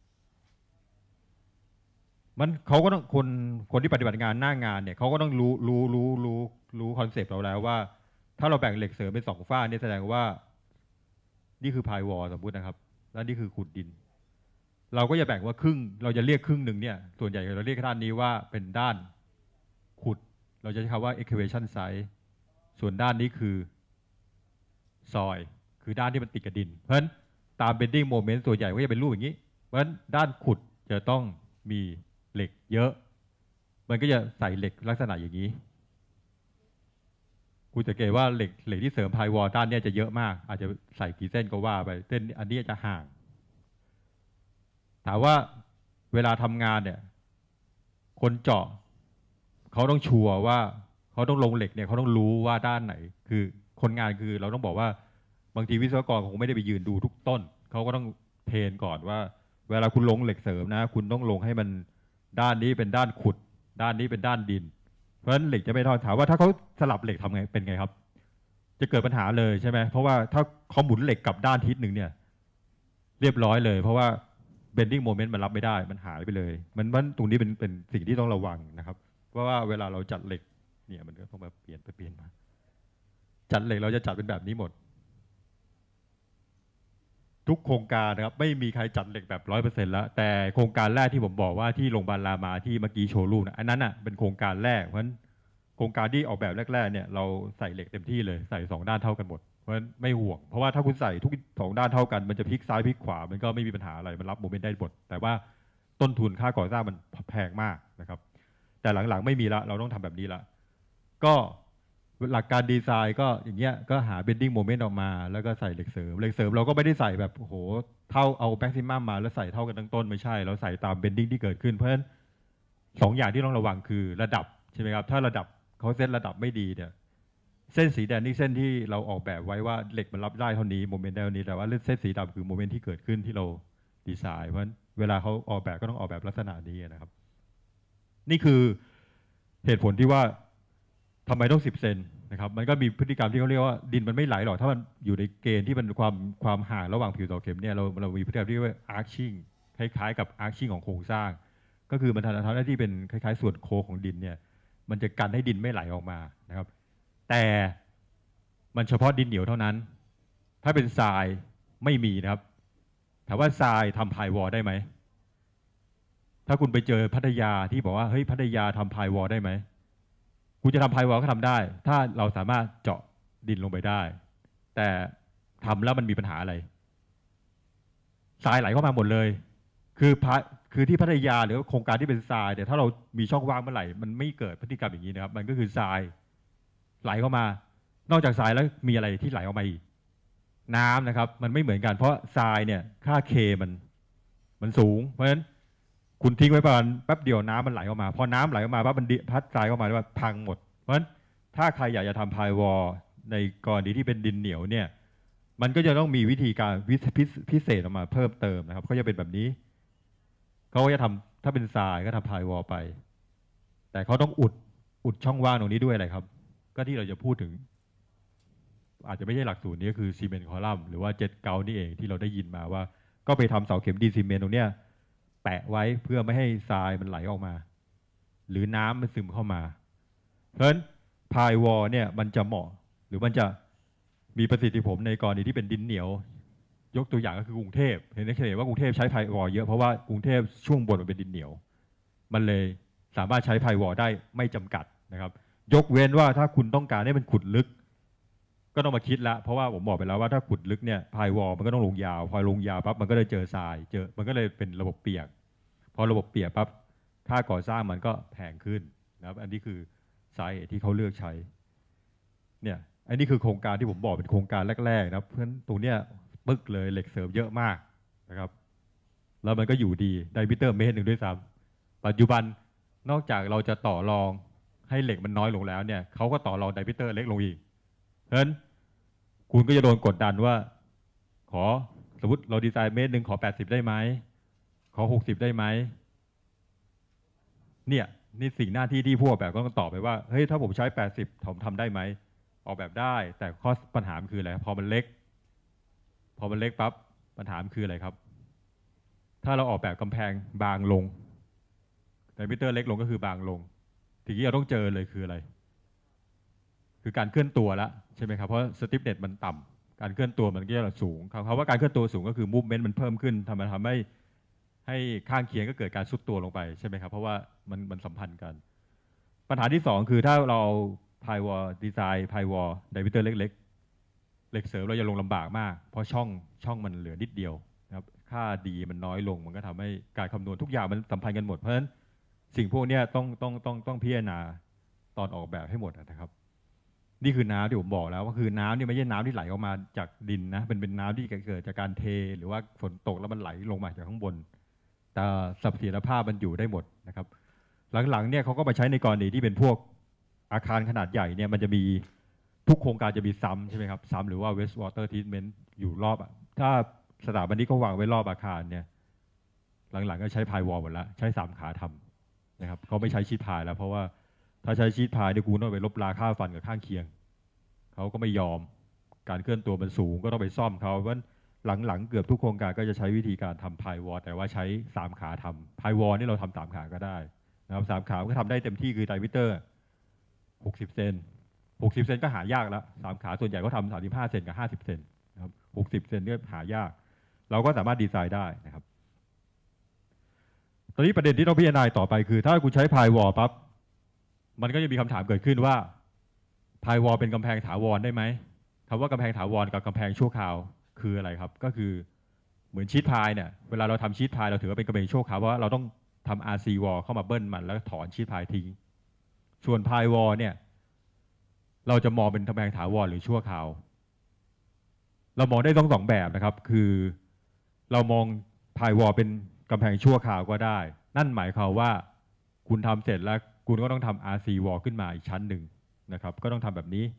มันเขาก็ต้องคนคนที่ปฏิบัติงานหน้างานเนี่ยเขาก็ต้องรู้รู้รู้รู้รู้คอนเซปต์เราแล้วว่าถ้าเราแบ่งเหล็กเสริมเป็นสองฝ้าเนี่ยแสดงว่านี่คือพายวอลสมมุตินะครับและนี่คือขุดดินเราก็จะแบ่งว่าครึ่งเราจะเรียกครึ่งหนึ่งเนี่ยส่วนใหญ่เราเรียกด้านนี้ว่าเป็นด้านขุดเราจะใช้คำว่า excavation site ส่วนด้านนี้คือซอยคือด้านที่มันติดกับดินเพราะฉะนั้นตาม bending moment ส่วนใหญ่ก็จะเป็นรูปอย่างนี้เพราะฉะนั้นด้านขุดจะต้องมีเหล็กเยอะมันก็จะใส่เหล็กลักษณะอย่างนี้คุณจะเกตว่าเหล็กเหล็กที่เสริมพายวอลด้านนี้จะเยอะมากอาจจะใส่กี่เส้นก็ว่าไปเส้นอันนี้จะห่างถามว่าเวลาทำงานเนี่ยคนเจาะเขาต้องชัวร์ว่าเขาต้องลงเหล็กเนี่ยเขาต้องรู้ว่าด้านไหนคือคนงานคือเราต้องบอกว่าบางทีวิศวกรคงไม่ได้ไปยืนดูทุกต้นเขาก็ต้องเทรนก่อนว่าเวลาคุณลงเหล็กเสริมนะคุณต้องลงให้มันด้านนี้เป็นด้านขุดด้านนี้เป็นด้านดินเพราะฉะนั้นเหล็กจะไม่เท่าถามว่าถ้าเขาสลับเหล็กทำไงเป็นไงครับจะเกิดปัญหาเลยใช่ไหมเพราะว่าถ้าเขาหมุนเหล็กกลับด้านทิศหนึ่งเนี่ยเรียบร้อยเลยเพราะว่าbending moment มันรับไม่ได้มันหายไปเลยมันมันตรงนี้เป็นเป็นสิ่งที่ต้องระวังนะครับเพราะว่าเวลาเราจัดเหล็กเนี่ยมันก็ต้องมาเปลี่ยนไปเปลี่ยนมาจัดเหล็กเราจะจัดเป็นแบบนี้หมดทุกโครงการนะครับไม่มีใครจัดเหล็กแบบร้อยเปอร์เซ็นต์แล้วแต่โครงการแรกที่ผมบอกว่าที่โรงพยาบาลรามาที่เมื่อกี้โชว์รูปนะอันนั้นอ่ะเป็นโครงการแรกเพราะฉะนั้นโครงการที่ออกแบบแรกๆเนี่ยเราใส่เหล็กเต็มที่เลยใส่สองด้านเท่ากันหมดเพราะฉะนั้นไม่ห่วงเพราะว่าถ้าคุณใส่ทุกสองด้านเท่ากันมันจะพลิกซ้ายพลิกขวามันก็ไม่มีปัญหาอะไรมันรับโมเมนต์ได้หมดแต่ว่าต้นทุนค่าก่อสร้างมันแพงมากนะครับแต่หลังๆไม่มีละเราต้องทำแบบนี้ละก็หลักการดีไซน์ก็อย่างเงี้ยก็หา bending moment ออกมาแล้วก็ใส่เหล็กเสริมเหล็กเสริมเราก็ไม่ได้ใส่แบบโอ้โหเท่าเอา maximum มาแล้วใส่เท่ากันทั้งต้นไม่ใช่เราใส่ตาม bending ที่เกิดขึ้นเพราะฉะนั้นสองอย่างที่ต้องระวังคือระดับใช่ไหมครับถ้าระดับเขาเซตระดับไม่ดีเนี่ยเส้นสีแดงนี่เส้นที่เราออกแบบไว้ว่าเหล็กมันรับได้เท่านี้โมเมนต์ได้เท่านี้แต่ว่าเส้นสีดำคือโมเมนต์ที่เกิดขึ้นที่เราดีไซน์เพราะฉะนั้นเวลาเขาออกแบบก็ต้องออกแบบลักษณะนี้นะครับนี่คือเหตุผลที่ว่าทำไมต้องสิบเซนนะครับมันก็มีพฤติกรรมที่เขาเรียกว่าดินมันไม่ไหลหรอกถ้ามันอยู่ในเกณฑ์ที่มันความความห่างระหว่างผิวเสาเข็มเนี่ยเราเรามีพฤติกรรมที่เรียกว่า arching คล้ายๆกับ arching ของโครงสร้างก็คือมันทำหน้าที่เป็นคล้ายๆส่วนโค้งของดินเนี่ยมันจะกันให้ดินไม่ไหลออกมานะครับแต่มันเฉพาะดินเหนียวเท่านั้นถ้าเป็นทรายไม่มีนะครับถามว่าทรายทำพายวอลได้ไหมถ้าคุณไปเจอพัทยาที่บอกว่าเฮ้ยพัทยาทำพายวอลได้ไหมคุณจะทำพายวอลก็ทำได้ถ้าเราสามารถเจาะดินลงไปได้แต่ทำแล้วมันมีปัญหาอะไรทรายไหลเข้ามาหมดเลยคือคือที่พัทยาหรือโครงการที่เป็นทรายเนี่ยถ้าเรามีช่องว่างเมื่อไหร่มันไม่เกิดพฤติกรรมอย่างนี้นะครับมันก็คือทรายไหลเข้ามานอกจากทรายแล้วมีอะไรที่ไหลออกมาอีกน้ำนะครับมันไม่เหมือนกันเพราะทรายเนี่ยค่า K มันมันสูงเพราะฉะนั้นคุณทิ้งไว้ประมาณแป๊บเดียวน้ำมันไหลออกมาพอน้ำไหลออกมาปั๊บมันพัดทรายเข้ามาแล้วพังหมดเพราะฉะนั้นถ้าใครอยากจะทำพายวอลในกรณีที่เป็นดินเหนียวเนี่ยมันก็จะต้องมีวิธีการพิเศษออกมาเพิ่มเติมนะครับก็จะเป็นแบบนี้เขาก็จะทำถ้าเป็นทรายก็ทำพายวอลไปแต่เขาต้องอุดอุดช่องว่างตรงนี้ด้วยอะไรครับก็ที่เราจะพูดถึงอาจจะไม่ใช่หลักสูตรนี้ก็คือซีเมนต์คอลัมน์หรือว่าเจ็ตเกานี่เองที่เราได้ยินมาว่าก็ไปทำเสาเข็มดีซีเมนต์ตรงเนี้ยแปะไว้เพื่อไม่ให้ทรายมันไหลออกมาหรือน้ำมันซึมเข้ามาเพราะฉะนั้นพายวอลเนี่ยมันจะเหมาะหรือมันจะมีประสิทธิผลในกรณีที่เป็นดินเหนียวยกตัวอย่างก็คือกรุงเทพเห็นได้เฉลยว่ากรุงเทพใช้พายวอลเยอะเพราะว่ากรุงเทพช่วงบนมันเป็นดินเหนียวมันเลยสามารถใช้พายวอลได้ไม่จำกัดนะครับยกเว้นว่าถ้าคุณต้องการให้มันขุดลึกก็ต้องมาคิดละเพราะว่าผมบอกไปแล้วว่าถ้าขุดลึกเนี่ยพายวอลมันก็ต้องลงยาวพอลงยาวปั๊บมันก็เลยเจอทรายเจอมันก็เลยเป็นระบบเปียกพอระบบเปียกปั๊บค่าก่อสร้างมันก็แพงขึ้นนะครับอันนี้คือสาเหตุที่เขาเลือกใช้เนี่ยอันนี้คือโครงการที่ผมบอกเป็นโครงการแรกๆนะเพราะฉะนั้นตรงเนี้ยปึ๊กเลยเหล็กเสริมเยอะมากนะครับแล้วมันก็อยู่ดีไดมิเตอร์เมตรหนึ่งด้วยซ้ำปัจจุบันนอกจากเราจะต่อรองให้เหล็กมันน้อยลงแล้วเนี่ยเขาก็ต่อรองไดมิเตอร์เล็กลงอีกเพราะฉะนั้นคุณก็จะโดนกดดันว่าขอสมมติเราดีไซน์เมตรหนึ่งขอแปดสิบได้ไหมขอหกสิบได้ไหมเนี่ยนี่สิ่งหน้าที่ที่ผู้ออกแบบก็ต้องตอบไปว่าเฮ้ยถ้าผมใช้แปดสิบผมทำได้ไหมออกแบบได้แต่ข้อปัญหาคืออะไรพอมันเล็กพอมันเล็กปั๊บปัญหาคืออะไรครับถ้าเราออกแบบกำแพงบางลงไดมิเตอร์เล็กลงก็คือบางลงทีนี้เราต้องเจอเลยคืออะไรคือการเคลื่อนตัวแล้วใช่ไหมครับเพราะสติฟเน็ตมันต่ำการเคลื่อนตัวมันก็จะสูงคำว่าการเคลื่อนตัวสูงก็คือมูฟเมนต์มันเพิ่มขึ้นทำให้ทำให้ให้ข้างเคียงก็เกิดการซุดตัวลงไปใช่ไหมครับเพราะว่ามันมันสัมพันธ์กันปัญหาที่สองคือถ้าเราพายวอลดีไซน์พายวอลไดมิเตอร์เล็กๆเหล็กเสริมเราจะลงลำบากมากเพราะช่องช่องมันเหลือนิดเดียวนะครับค่าดีมันน้อยลงมันก็ทำให้การคำนวณทุกอย่างมันสัมพันธ์กันหมดเพราะฉะนั้นสิ่งพวกนี้ต้องต้องต้องต้องพิจารณาตอนออกแบบให้หมดนะครับนี่คือน้ำที่ผมบอกแล้วว่าคือน้ำนี่ไม่ใช่น้ำที่ไหลออกมาจากดินนะเป็นเป็นน้ำที่เกิดจากการเทหรือว่าฝนตกแล้วมันไหลลงมาจากข้างบนแต่เสถียรภาพมันอยู่ได้หมดนะครับหลังๆเนี่ยเขาก็มาใช้ในกรณีที่เป็นพวกอาคารขนาดใหญ่เนี่ยมันจะมีทุกโครงการจะมีซ้ำใช่ไหมครับซ้ำหรือว่า waste water treatment อยู่รอบถ้าสถาบันนี้ก็วางไว้รอบอาคารเนี่ยหลังๆก็ใช้พายวอลหมดแล้วใช้สามขาทำนะครับเขาไม่ใช้ชีทพายแล้วเพราะว่าถ้าใช้ชีทพายเนี่ยกูต้องไปลบราค่าฟันกับข้างเคียงเขาก็ไม่ยอมการเคลื่อนตัวมันสูงก็ต้องไปซ่อมเขาเพราะหลังๆเกือบทุกโครงการก็จะใช้วิธีการทำพายวอลแต่ว่าใช้สามขาทำพายวอลนี่เราทำสามขาก็ได้นะครับสามขาก็ทำได้เต็มที่คือไดมิเตอร์หกสิบเซนหกสิบเซนก็หายากแล้วสามขาส่วนใหญ่ก็ทำสามสิบห้าเซนกับห้าสิบเซนนะครับหกสิบเซนเนี่ยหายากเราก็สามารถดีไซน์ได้นะครับตอนนี้ประเด็นที่ต้องพิจารณาต่อไปคือถ้าคุณใช้พายวอลปั๊บมันก็จะมีคำถามเกิดขึ้นว่าพายวอลเป็นกำแพงถาวรได้ไหมคำว่ากำแพงถาวรกับกำแพงชั่วคราวคืออะไรครับก็คือเหมือนชีทพายเนี่ยเวลาเราทำชีทพายเราถือว่าเป็นกำแพงชั่วคราวเพราะว่าเราต้องทำ อาร์ ซี wall เข้ามาเบิ้ลมันแล้วถอนชีทพายทิ้งส่วนพายวอลเนี่ยเราจะมองเป็นกำแพงถาวรหรือชั่วคราวเรามองได้ทั้งสองแบบนะครับคือเรามองพายวอลเป็นกำแพงชั่วคราวก็ได้นั่นหมายความว่าคุณทำเสร็จแล้วคุณก็ต้องทำ อาร์ ซี wall ขึ้นมาอีกชั้นหนึ่งนะครับก็ต้องทำแบบนี้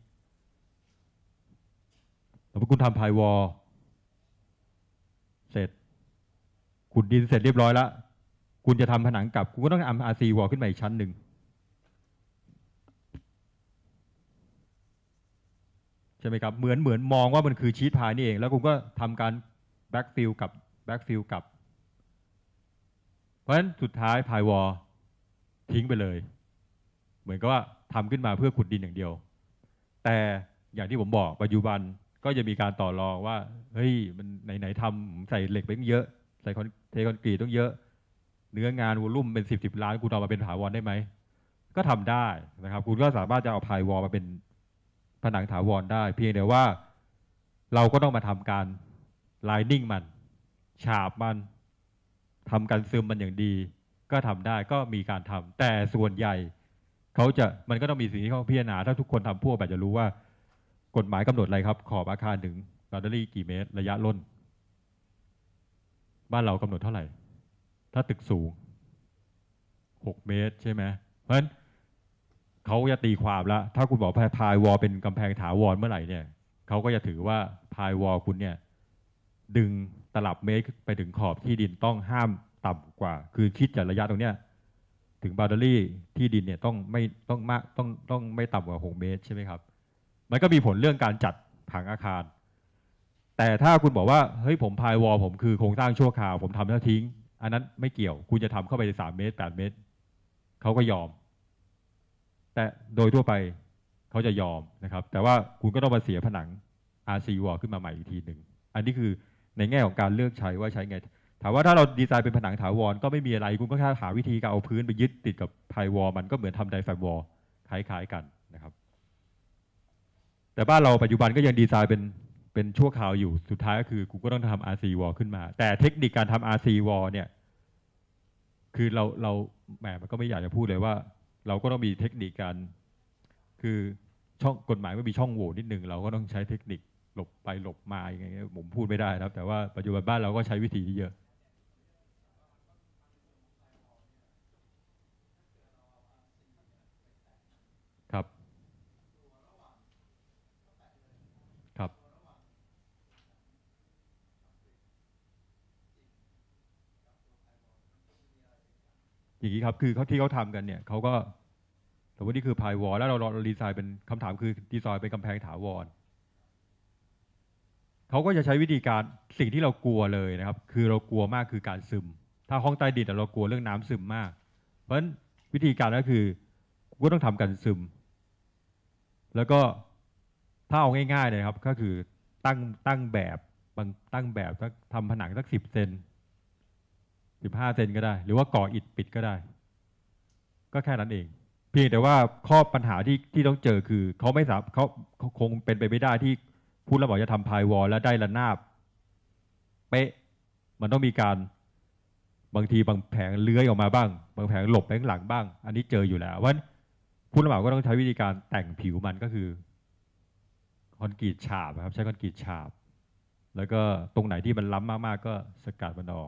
แล้วพอคุณทำพายวอลเสร็จขุดดินเสร็จเรียบร้อยแล้วคุณจะทำผนังกลับคุณก็ต้องทำ อาร์ ซี wall ขึ้นมาอีกชั้นหนึ่งใช่ไหมครับเหมือนเหมือนมองว่ามันคือชีทพายนี่เองแล้วคุณก็ทำการแบ็กฟิลกับแบ็กฟิลกับเพราะฉะนั้นสุดท้ายพายวอลทิ้งไปเลยเหมือนกับว่าทำขึ้นมาเพื่อขุดดินอย่างเดียวแต่อย่างที่ผมบอกปัจจุบันก็จะมีการต่อรองว่าเฮ้ยมันไหนๆทำใส่เหล็กไปเยอะใส่คอนเทคอนกรีตต้องเยอะเนื้องานวอลลุ่มเป็นสิบสิบล้านคุณเอามาเป็นถาวรได้ไหมก็ทำได้นะครับคุณก็สามารถจะเอาพายวอลมาเป็นผนังถาวรได้เพียงแต่ว่าเราก็ต้องมาทำการไลนิ่งมันฉาบมันทำการซึมมันอย่างดีก็ทำได้ก็มีการทำแต่ส่วนใหญ่เขาจะมันก็ต้องมีสิ่งที่เขาพิจารณาถ้าทุกคนทำพวกแบบจะรู้ว่ากฎหมายกำหนดอะไรครับขอบอาคารถึงบาวเดอรี่กี่เมตรระยะร่นบ้านเรากำหนดเท่าไหร่ถ้าตึกสูงหกเมตรใช่ไหมเพราะฉะนั้นเขาจะตีความแล้วถ้าคุณบอกพายวอลเป็นกำแพงถาวรเมื่อไหร่เนี่ยเขาก็จะถือว่าพายวอลคุณเนี่ยดึงตลับเมตรไปถึงขอบที่ดินต้องห้ามต่ำกว่าคือคิดจากระยะตรงเนี้ยถึงบาวเดอรี่ที่ดินเนี่ยต้องไม่ต้องมากต้องต้องไม่ต่ำกว่าหกเมตรใช่ไหมครับมันก็มีผลเรื่องการจัดผังอาคารแต่ถ้าคุณบอกว่าเฮ้ยผมพายวอลผมคือโครงสร้างชั่วคราวผมทำแล้วทิ้งอันนั้นไม่เกี่ยวคุณจะทำเข้าไปในสามเมตรแปดเมตรเขาก็ยอมแต่โดยทั่วไปเขาจะยอมนะครับแต่ว่าคุณก็ต้องมาเสียผนัง อาร์ ซี wall ขึ้นมาใหม่อีกทีหนึ่งอันนี้คือในแง่ของการเลือกใช้ว่าใช้ไงถามว่าถ้าเราดีไซน์เป็นผนังถาวรก็ไม่มีอะไรคุณก็แค่หาวิธีการเอาพื้นไปยึดติดกับพายวอลมันก็เหมือนทำไดแฟมวอลคล้ายๆกันนะครับแต่บ้านเราปัจจุบันก็ยังดีไซน์เป็นเป็นชั่วคราวอยู่สุดท้ายก็คือคุณก็ต้องทำ อาร์ ซี wall ขึ้นมาแต่เทคนิคการทำ อาร์ ซี wall เนี่ยคือเราเราแหมมันก็ไม่อยากจะพูดเลยว่าเราก็ต้องมีเทคนิคการคือช่องกฎหมายไม่มีช่องโหว่นิดนึงเราก็ต้องใช้เทคนิคหลบไปหลบมาอย่างเงี้ยผมพูดไม่ได้นะครับแต่ว่าปัจจุบันบ้านเราก็ใช้วิธีนี้เยอะครับครับอย่างนี้ครับคือเขาที่เขาทำกันเนี่ยเขาก็สมมตินี่คือพายวอลแล้วเราเราดีไซน์เป็นคำถามคือดีไซน์เป็นกำแพงถาวรเขาก็จะใช้วิธีการสิ่งที่เรากลัวเลยนะครับคือเรากลัวมากคือการซึมถ้าห้องใต้ดินเรากลัวเรื่องน้ำซึมมากเพราะฉะนั้นวิธีการก็คือก็ต้องทำกันซึมแล้วก็ถ้าเอาง่ายๆเลยครับก็คือตั้งตั้งแบบบางตั้งแบบก็ทำผนังสักสิบเซนสิบห้าเซนก็ได้หรือว่าก่ออิฐปิดก็ได้ก็แค่นั้นเองเพียงแต่ว่าข้อปัญหาที่ที่ต้องเจอคือเขาไม่สามเขาเขาคงเป็นไปไม่ได้ที่พูดแล้วบอกจะทำพายวอลแล้วได้ระนาบเป๊ะมันต้องมีการบางทีบางแผงเลื้อยออกมาบ้างบางแผงหลบไปข้างหลังบ้างอันนี้เจออยู่แล้วว่าผู้รับเหมาก็ต้องใช้วิธีการแต่งผิวมันก็คือคอนกรีตฉาบครับใช้คอนกรีตฉาบแล้วก็ตรงไหนที่มันล้ำมากๆก็สกัดมันออก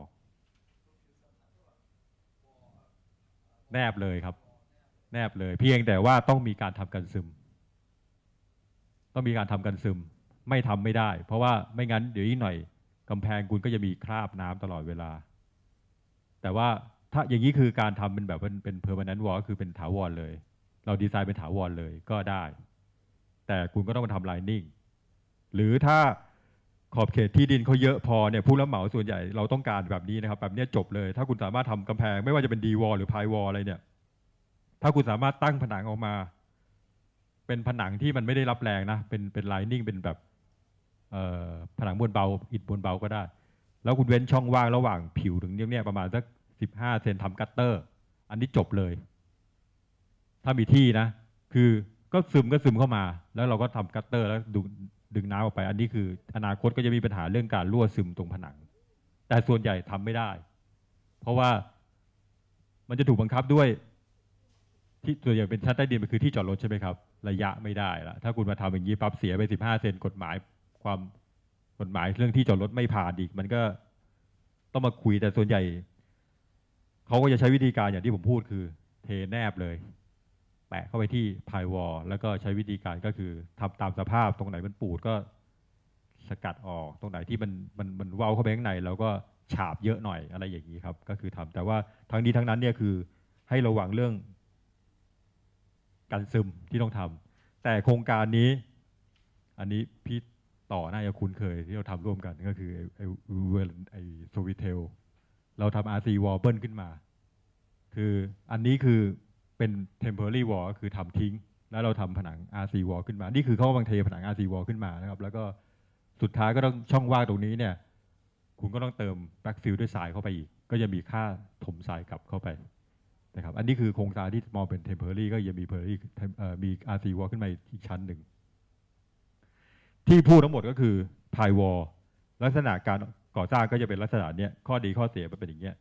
แนบเลยครับแนบเลยเพียงแต่ว่าต้องมีการทำกันซึมต้องมีการทำกันซึมไม่ทำไม่ได้เพราะว่าไม่งั้นเดี๋ยวอีกหน่อยกำแพงคุณก็จะมีคราบน้ำตลอดเวลาแต่ว่าถ้าอย่างนี้คือการทำเป็นแบบเป็นเป็น permanent wall ก็คือเป็นถาวรเลยเราดีไซน์เป็นถาวรเลยก็ได้แต่คุณก็ต้องมาทำ lining หรือถ้าขอบเขตที่ดินเขาเยอะพอเนี่ยผู้รับเหมาส่วนใหญ่เราต้องการแบบนี้นะครับแบบนี้จบเลยถ้าคุณสามารถทำกำแพงไม่ว่าจะเป็นดีวอลหรือพายวอลอะไรเนี่ยถ้าคุณสามารถตั้งผนังออกมาเป็นผนังที่มันไม่ได้รับแรงนะเป็นเป็นไลนิ่งเป็นแบบผนังมวลเบาอิฐมวลเบาก็ได้แล้วคุณเว้นช่องว่างระหว่างผิวถึงเนี่ยประมาณสักสิบห้าเซนทำกัตเตอร์อันนี้จบเลยถ้ามีที่นะคือก็ซึมก็ซึมเข้ามาแล้วเราก็ทำกัตเตอร์แล้วดึงดึงน้ำออกไปอันนี้คืออนาคตก็จะมีปัญหาเรื่องการรั่วซึมตรงผนังแต่ส่วนใหญ่ทำไม่ได้เพราะว่ามันจะถูกบังคับด้วยที่ส่วนใหญ่เป็นชั้นใต้ดินมันคือที่จอดรถใช่ไหมครับระยะไม่ได้ละถ้าคุณมาทำอย่างนี้ปั๊บเสียไปสิบห้าเซนกฎหมายความกฎหมายเรื่องที่จอดรถไม่ผ่านอีกมันก็ต้องมาคุยแต่ส่วนใหญ่เขาก็จะใช้วิธีการอย่างที่ผมพูดคือเทแนบเลยแปะเข้าไปที่พายวอลแล้วก็ใช้วิธีการก็คือทำตามสภาพตรงไหนมันปูดก็สกัดออกตรงไหนที่มันมันมันเว้าเข้าไปข้างในแล้วก็ฉาบเยอะหน่อยอะไรอย่างนี้ครับก็คือทำแต่ว่าทั้งนี้ทั้งนั้นเนี่ยคือให้ระวังเรื่องการซึมที่ต้องทำแต่โครงการนี้อันนี้พี่ต่อน่าจะคุ้นเคยที่เราทำร่วมกันก็คือไอ้เวลไอ้โซวิเทลเราทำ อาร์ ซี wall เบิ้ลขึ้นมาคืออันนี้คือเป็น temporary wall ก็คือทำทิ้งแล้วเราทำผนัง อาร์ ซี wall ขึ้นมานี่คือเขากำลังเทผนัง อาร์ ซี wall ขึ้นมานะครับแล้วก็สุดท้ายก็ต้องช่องว่างตรงนี้เนี่ยคุณก็ต้องเติม backfill ด้วยทรายเข้าไปอีกก็จะมีค่าถมทรายกลับเข้าไปนะครับอันนี้คือโครงสร้างที่มองเป็น temporary ก็ยังมี temporary มี อาร์ ซี wall ขึ้นมาอีกชั้นหนึ่งที่พูดทั้งหมดก็คือ ply wall ลักษณะการก่อสร้างก็จะเป็นลักษณะเนี้ยข้อดีข้อเสียมันเป็นอย่างเงี้ย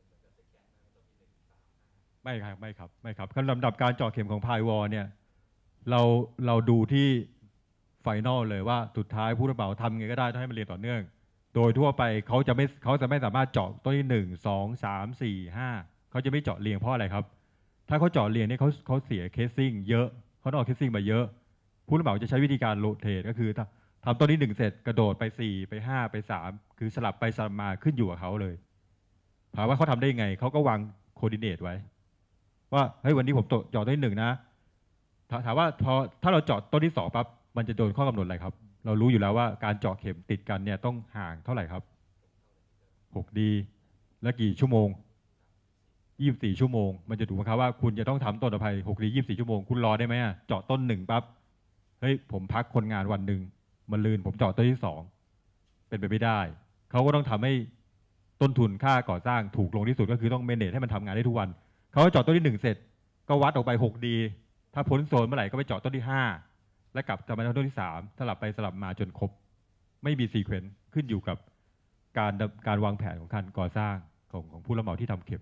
ไม่ครับไม่ครับไม่ครับขั้นลำดับการเจาะเข็มของ ply wall เนี่ยเราเราดูที่ไฟนอลเลยว่าสุดท้ายผู้รับเหมาทำไงก็ได้ต้องให้มันเรียงต่อเนื่องโดยทั่วไปเขาจะไม่เขาจะไม่สามารถเจาะต้นที่หนึ่งสองสามสี่ห้าเขาจะไม่เจาะเรียงเพราะอะไรครับถ้าเขาเจาะเรียงเนี่ยเขาเขาเสียเคสซิ่งเยอะเขาต้องเอาเคสซิ่งมาเยอะผู้รับเหมาจะใช้วิธีการโรเตทก็คือทำต้นที่หนึ่งเสร็จกระโดดไปสี่ไปห้าไปสามคือสลับไปสลับมาขึ้นอยู่กับเขาเลยถามว่าเขาทำได้ยังไงเขาก็วางโคดิเนตไว้ว่าเฮ้ยวันนี้ผมเจาะต้นที่หนึ่งนะถามว่าพอถ้าเราเจาะต้นที่สองปั๊บมันจะโดนข้อกำหนดอะไรครับเรารู้อยู่แล้วว่าการเจาะเข็มติดกันเนี่ยต้องห่างเท่าไหร่ครับหกดีและกี่ชั่วโมงยี่สิบสี่ชั่วโมงมันจะถูกไหมครับว่าคุณจะต้องทำต้นอภัยหกดียี่สิบสี่ชั่วโมงคุณรอได้ไหมเจาะต้นหนึ่งปั๊บเฮ้ยผมพักคนงานวันหนึ่งมันลืนผมเจาะต้นที่สองเป็นไปไม่ได้เขาก็ต้องทำให้ต้นทุนค่าก่อสร้างถูกลงที่สุดก็คือต้องเมเนจให้มันทำงานได้ทุกวันเขาเจาะต้นที่หนึ่งเสร็จก็วัดออกไปหกดีถ้าพ้นโซนเมื่อไหร่ก็ไปเจาะต้นที่ห้าและกลับจะมาต้นที่สามสลับไปสลับมาจนครบไม่มีซีเควนซ์ขึ้นอยู่กับการการวางแผนของการก่อสร้างของของผู้รับเหมาที่ทำเข็ม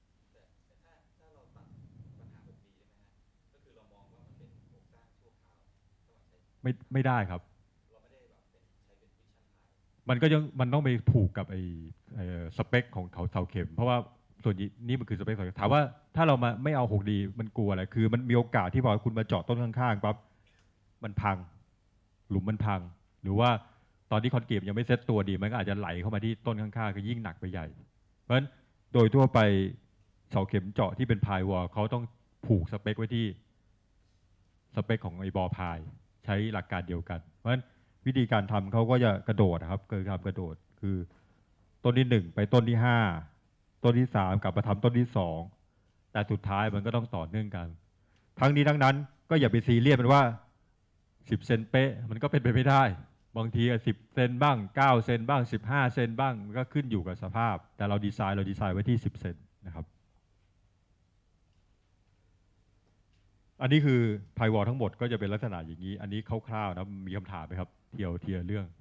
ไม่ไม่ได้ครับมันก็ยังมันต้องไปผูกกับไอ้สเปคของเขาเสาเข็มเพราะว่าส่วนนี้มันคือสเปคเสาเข็มถามว่าถ้าเรามาไม่เอาหกดีมันกลัวอะไรคือมันมีโอกาสที่พอคุณมาเจาะต้นข้างๆปั๊บมันพังหลุมมันพังหรือว่าตอนที่คอนกรีตยังไม่เซ็ตตัวดีมันก็อาจจะไหลเข้ามาที่ต้นข้างๆก็ยิ่งหนักไปใหญ่เพราะฉะนั้นโดยทั่วไปเสาเข็มเจาะที่เป็นพายวอลเขาต้องผูกสเปคไว้ที่สเปคของไอ้บอพายใช้หลักการเดียวกันเพราะฉะนั้นวิธีการทำเขาก็จะกระโดดนะครับคือทำกระโดดคือต้นที่หนึ่งไปต้นที่ห้าต้นที่สามกลับมาทำต้นที่สองแต่สุดท้ายมันก็ต้องต่อเนื่องกันทั้งนี้ทั้งนั้นก็อย่าไปซีเรียสมันว่าสิบเซนเป๊ะมันก็เป็นไปไม่ได้บางทีสิบเซนบ้างเก้าเซนบ้างสิบห้าเซนบ้างมันก็ขึ้นอยู่กับสภาพแต่เราดีไซน์เราดีไซน์ไว้ที่สิบเซนนะครับอันนี้คือไพวอลทั้งหมดก็จะเป็นลักษณะอย่างนี้อันนี้คร่าวๆนะมีคำถามไหมครับเทียวเทียเรื่อง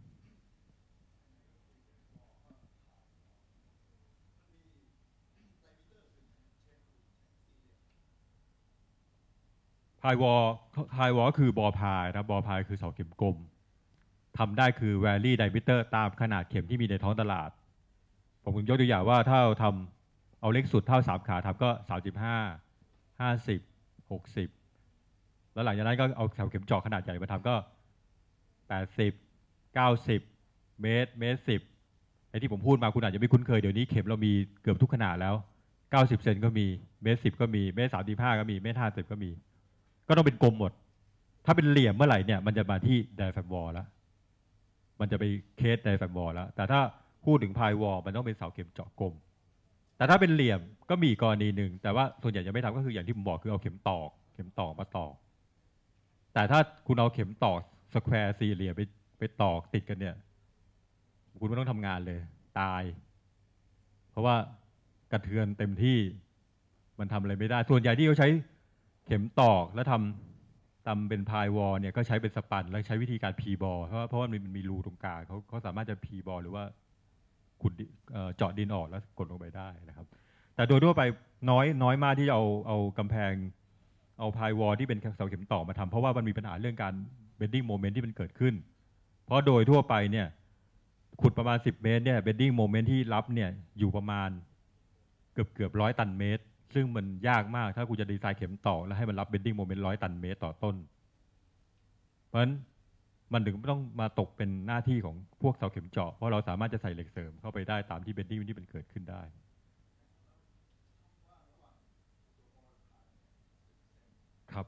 พายวอลพายวอลคือบอพายนะบอพายคือเสาเข็มกลมทำได้คือ vary diameter ตามขนาดเข็มที่มีในท้องตลาดผมยกตัวอย่างว่าถ้าเราทำเอาเล็กสุดเท่าสามขาทำก็สามสิบห้าห้าสิบหกสิบแล้วหลังจากนั้นก็เอาเสาเข็มเจาะขนาดใหญ่มาทำก็แปดสิบเก้าสิบเมตรเมตรสิบไอ้ที่ผมพูดมาคุณอาจจะไม่คุ้นเคยเดี๋ยวนี้เข็มเรามีเกือบทุกขนาดแล้วเก้าสิบเซนก็มีเมตรสิบก็มีเมตรสามสิบห้าก็มีเมตรห้าสิบก็มีก็ต้องเป็นกลมหมดถ้าเป็นเหลี่ยมเมื่อไหร่เนี่ยมันจะมาที่ไดแฟมวอลแล้วมันจะไปเคสไดแฟมวอลแล้วแต่ถ้าพูดถึงพายวอลมันต้องเป็นเสาเข็มเจาะกลมแต่ถ้าเป็นเหลี่ยมก็มีกรณีหนึ่งแต่ว่าส่วนใหญ่จะไม่ทำก็คืออย่างที่ผมบอกคือเอาเข็มตอกเข็มตอกมาตอกแต่ถ้าคุณเอาเข็มตอกสแควร์สี่เหลี่ยมไปไปตอกติดกันเนี่ยคุณไม่ต้องทำงานเลยตายเพราะว่ากระเทือนเต็มที่มันทำอะไรไม่ได้ส่วนใหญ่ที่เขาใช้เข็มตอกแล้วทำทำเป็นพายวอลเนี่ยก็ใช้เป็นสปันแล้วใช้วิธีการพีบอลเพราะเพราะว่ามันมีรูตรงกลางเขาเขาสามารถจะพีบอลหรือว่าขุดเจาะดินออกแล้วกดลงไปได้นะครับแต่โดยทั่วไปน้อยน้อยมากที่จะเอาเอากำแพงเอาพายวอลที่เป็นเสาเข็มตอกมาทำเพราะว่ามันมีปัญหาเรื่องการเบนดิ้งโมเมนต์ที่มันเกิดขึ้นเพราะโดยทั่วไปเนี่ยขุดประมาณสิบเมตรเนี่ยเบนดิ้งโมเมนต์ที่รับเนี่ยอยู่ประมาณเกือบเกือบร้อยตันเมตรซึ่งมันยากมากถ้าคุณจะดีไซน์เข็มตอกแล้วให้มันรับเบนดิ้งโมเมนต์ร้อยตันเมตรต่อต้นเพราะฉะนั้นมันถึงต้องมาตกเป็นหน้าที่ของพวกเสาเข็มเจาะเพราะเราสามารถจะใส่เหล็กเสริมเข้าไปได้ตามที่เบนดิ้งที่มันเกิดขึ้นได้ครับ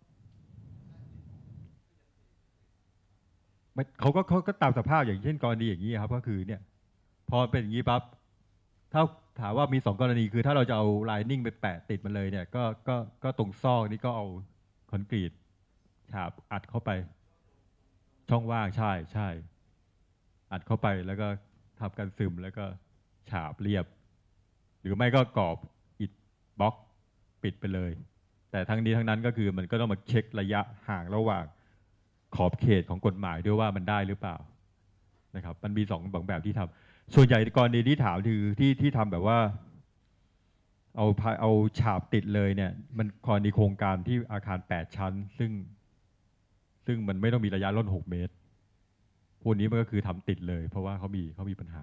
เขาก็เขาก็ตามสภาพอย่างเช่นกรณีอย่างนี้ครับก็คือเนี่ยพอเป็นอย่างนี้ปั๊บถ้าถามว่ามีสองกรณีคือถ้าเราจะเอาไลนิ่งไปแปะติดมันเลยเนี่ยก็ก็ก็ตรงซอกนี่ก็เอาคอนกรีตฉาบอัดเข้าไปช่องว่างใช่ใช่อัดเข้าไปแล้วก็ทำการซึมแล้วก็ฉาบเรียบหรือไม่ก็กรอบอิฐบล็อกปิดไปเลยแต่ทั้งนี้ทั้งนั้นก็คือมันก็ต้องมาเช็คระยะห่างระหว่างขอบเขตของกฎหมายด้วยว่ามันได้หรือเปล่านะครับมันมีสองแบบที่ทำส่วนใหญ่กรณีที่ถามคือที่ที่ทำแบบว่าเอาเอาฉาบติดเลยเนี่ยมันกรณีโครงการที่อาคารแปดชั้นซึ่งซึ่งมันไม่ต้องมีระยะร่นหกเมตรพวกนี้มันก็คือทำติดเลยเพราะว่าเขามีเขามีปัญหา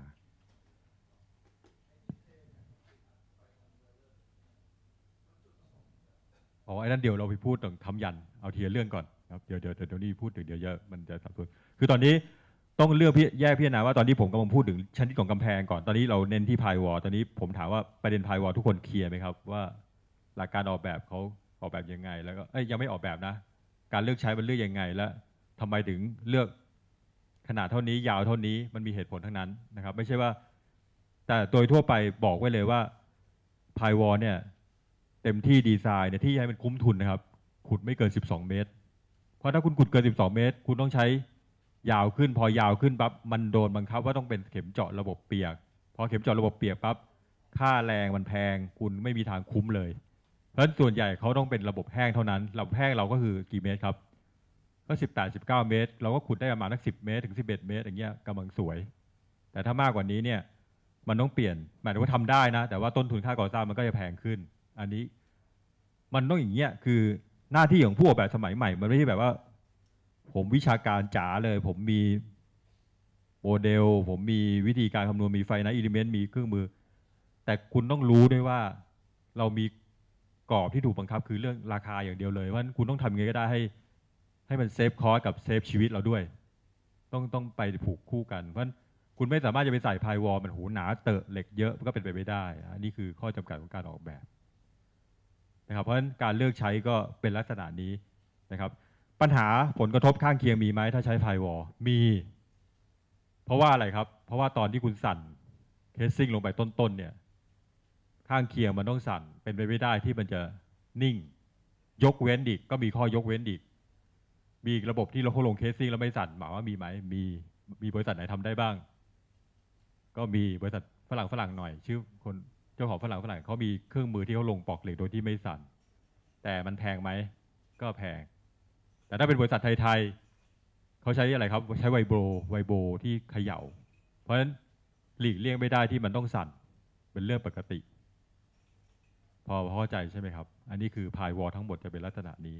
อ๋อไอ้นั่นเดี๋ยวเราไปพูดถึงทำยันเอาทีละเรื่องก่อนครับเดี๋ยวเดี๋ยวเดี๋ยวนี้พูดถึงเดี๋ยวเยอะมันจะสับสนคือตอนนี้ต้องเลือกพี่แยกพิจารณาว่าตอนนี้ผมกำลังพูดถึงชนิดของกำแพงก่อนตอนนี้เราเน้นที่พายวอลตอนนี้ผมถามว่าประเด็นพายวอลทุกคนเคลียร์ไหมครับว่าหลักการออกแบบเขาออกแบบยังไงแล้วก็เอ้ยยังไม่ออกแบบนะการเลือกใช้มันเลือกยังไงและทำไมถึงเลือกขนาดเท่านี้ยาวเท่านี้มันมีเหตุผลทั้งนั้นนะครับไม่ใช่ว่าแต่โดยทั่วไปบอกไว้เลยว่าพายวอลเนี่ยเต็มที่ดีไซน์เนี่ยที่ให้มันคุ้มทุนนะครับขุดไม่เกินสิบสองเมตรเพราะถ้าคุณขุดเกินสิบสองเมตรคุณต้องใช้ยาวขึ้นพอยาวขึ้นปั๊บมันโดนบังคับว่าต้องเป็นเข็มเจาะระบบเปียกพอเข็มเจาะระบบเปียกปั๊บค่าแรงมันแพงคุณไม่มีทางคุ้มเลยเพราะฉะนั้นส่วนใหญ่เขาต้องเป็นระบบแห้งเท่านั้นระบบแห้งเราก็คือกี่เมตรครับก็สิบแปดสิบเก้าเมตรเราก็ขุดได้ประมาณสักสิบเมตรถึงสิบเอ็ดเมตรอย่างเงี้ยกำลังสวยแต่ถ้ามากกว่านี้เนี่ยมันต้องเปลี่ยนหมายถึงว่าทำได้นะแต่ว่าต้นทุนค่าก่อสร้างมันก็จะแพงขึ้นอันนี้มันต้องอย่างเงี้ยคือหน้าที่ของผู้ออกแบบสมัยใหม่มันไม่ใช่แบบว่าผมวิชาการจ๋าเลยผมมีโมเดลผมมีวิธีการคำนวณมีไฟนะอิเลเมนต์มีเครื่องมือแต่คุณต้องรู้ด้วยว่าเรามีกรอบที่ถูกบังคับคือเรื่องราคาอย่างเดียวเลยว่าคุณต้องทำยังไงก็ได้ให้ให้มันเซฟคอสกับเซฟชีวิตเราด้วยต้องต้องไปผูกคู่กันเพราะคุณไม่สามารถจะไปใส่พายวอลมันหูหนาเตอะเหล็กเยอะก็เป็นไปไม่ได้อันนี้คือข้อจำกัดของการออกแบบนะครับเพราะฉะนั้นการเลือกใช้ก็เป็นลักษณะนี้นะครับปัญหาผลกระทบข้างเคียงมีไหมถ้าใช้พายวอลมีเพราะว่าอะไรครับเพราะว่าตอนที่คุณสั่นเคสซิ่งลงไปต้นๆเนี่ยข้างเคียงมันต้องสั่นเป็นไปไม่ได้ที่มันจะนิ่งยกเว้นอีกก็มีข้อยกเว้นอีกมีอีกระบบที่เราลงเคสซิ่งแล้วไม่สั่นหมายว่ามีไหมมีมีบริษัทไหนทำได้บ้างก็มีบริษัทฝรั่งฝรั่งหน่อยชื่อคนเจ้าของฝรั่งฝรั่งเขามีเครื่องมือที่เขาลงปลอกเหล็กโดยที่ไม่สั่นแต่มันแพงไหมก็แพงแต่ถ้าเป็นบริษัทไทยๆเขาใช้อะไรครับใช้ไวโบรไวโบรที่เขย่าเพราะฉะนั้นหลีกเลี่ยงไม่ได้ที่มันต้องสั่นเป็นเรื่องปกติพอเข้าใจใช่ไหมครับอันนี้คือพายวอลทั้งหมดจะเป็นลักษณะนี้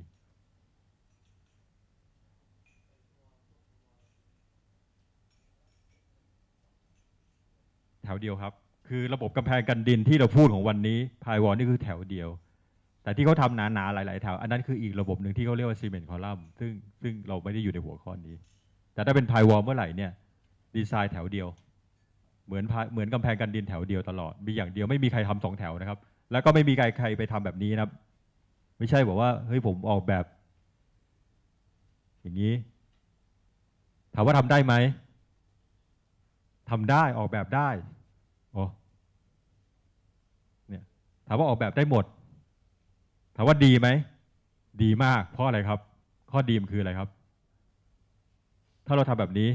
แถวเดียวครับคือระบบกำแพงกันดินที่เราพูดของวันนี้พายวอลนี่คือแถวเดียวแต่ที่เขาทำหนาๆหลายๆแถวอันนั้นคืออีกระบบหนึ่งที่เขาเรียกว่าซีเมนต์คอลัมน์ซึ่งซึ่งเราไม่ได้อยู่ในหัวข้อนี้แต่ถ้าเป็นพายวอลเมื่อไหร่เนี่ยดีไซน์แถวเดียวเหมือนเหมือนกำแพงกันดินแถวเดียวตลอดมีอย่างเดียวไม่มีใครทำสองแถวนะครับแล้วก็ไม่มีใครใครไปทำแบบนี้นะครับไม่ใช่บอกว่าเฮ้ยผมออกแบบอย่างนี้ถามว่าทำได้ไหมทำได้ออกแบบได้โอ้เนี่ยถามว่าออกแบบได้หมดถามว่าดีไหมดีมากเพราะอะไรครับข้อดีมันคืออะไรครับถ้าเราทำแบบนี้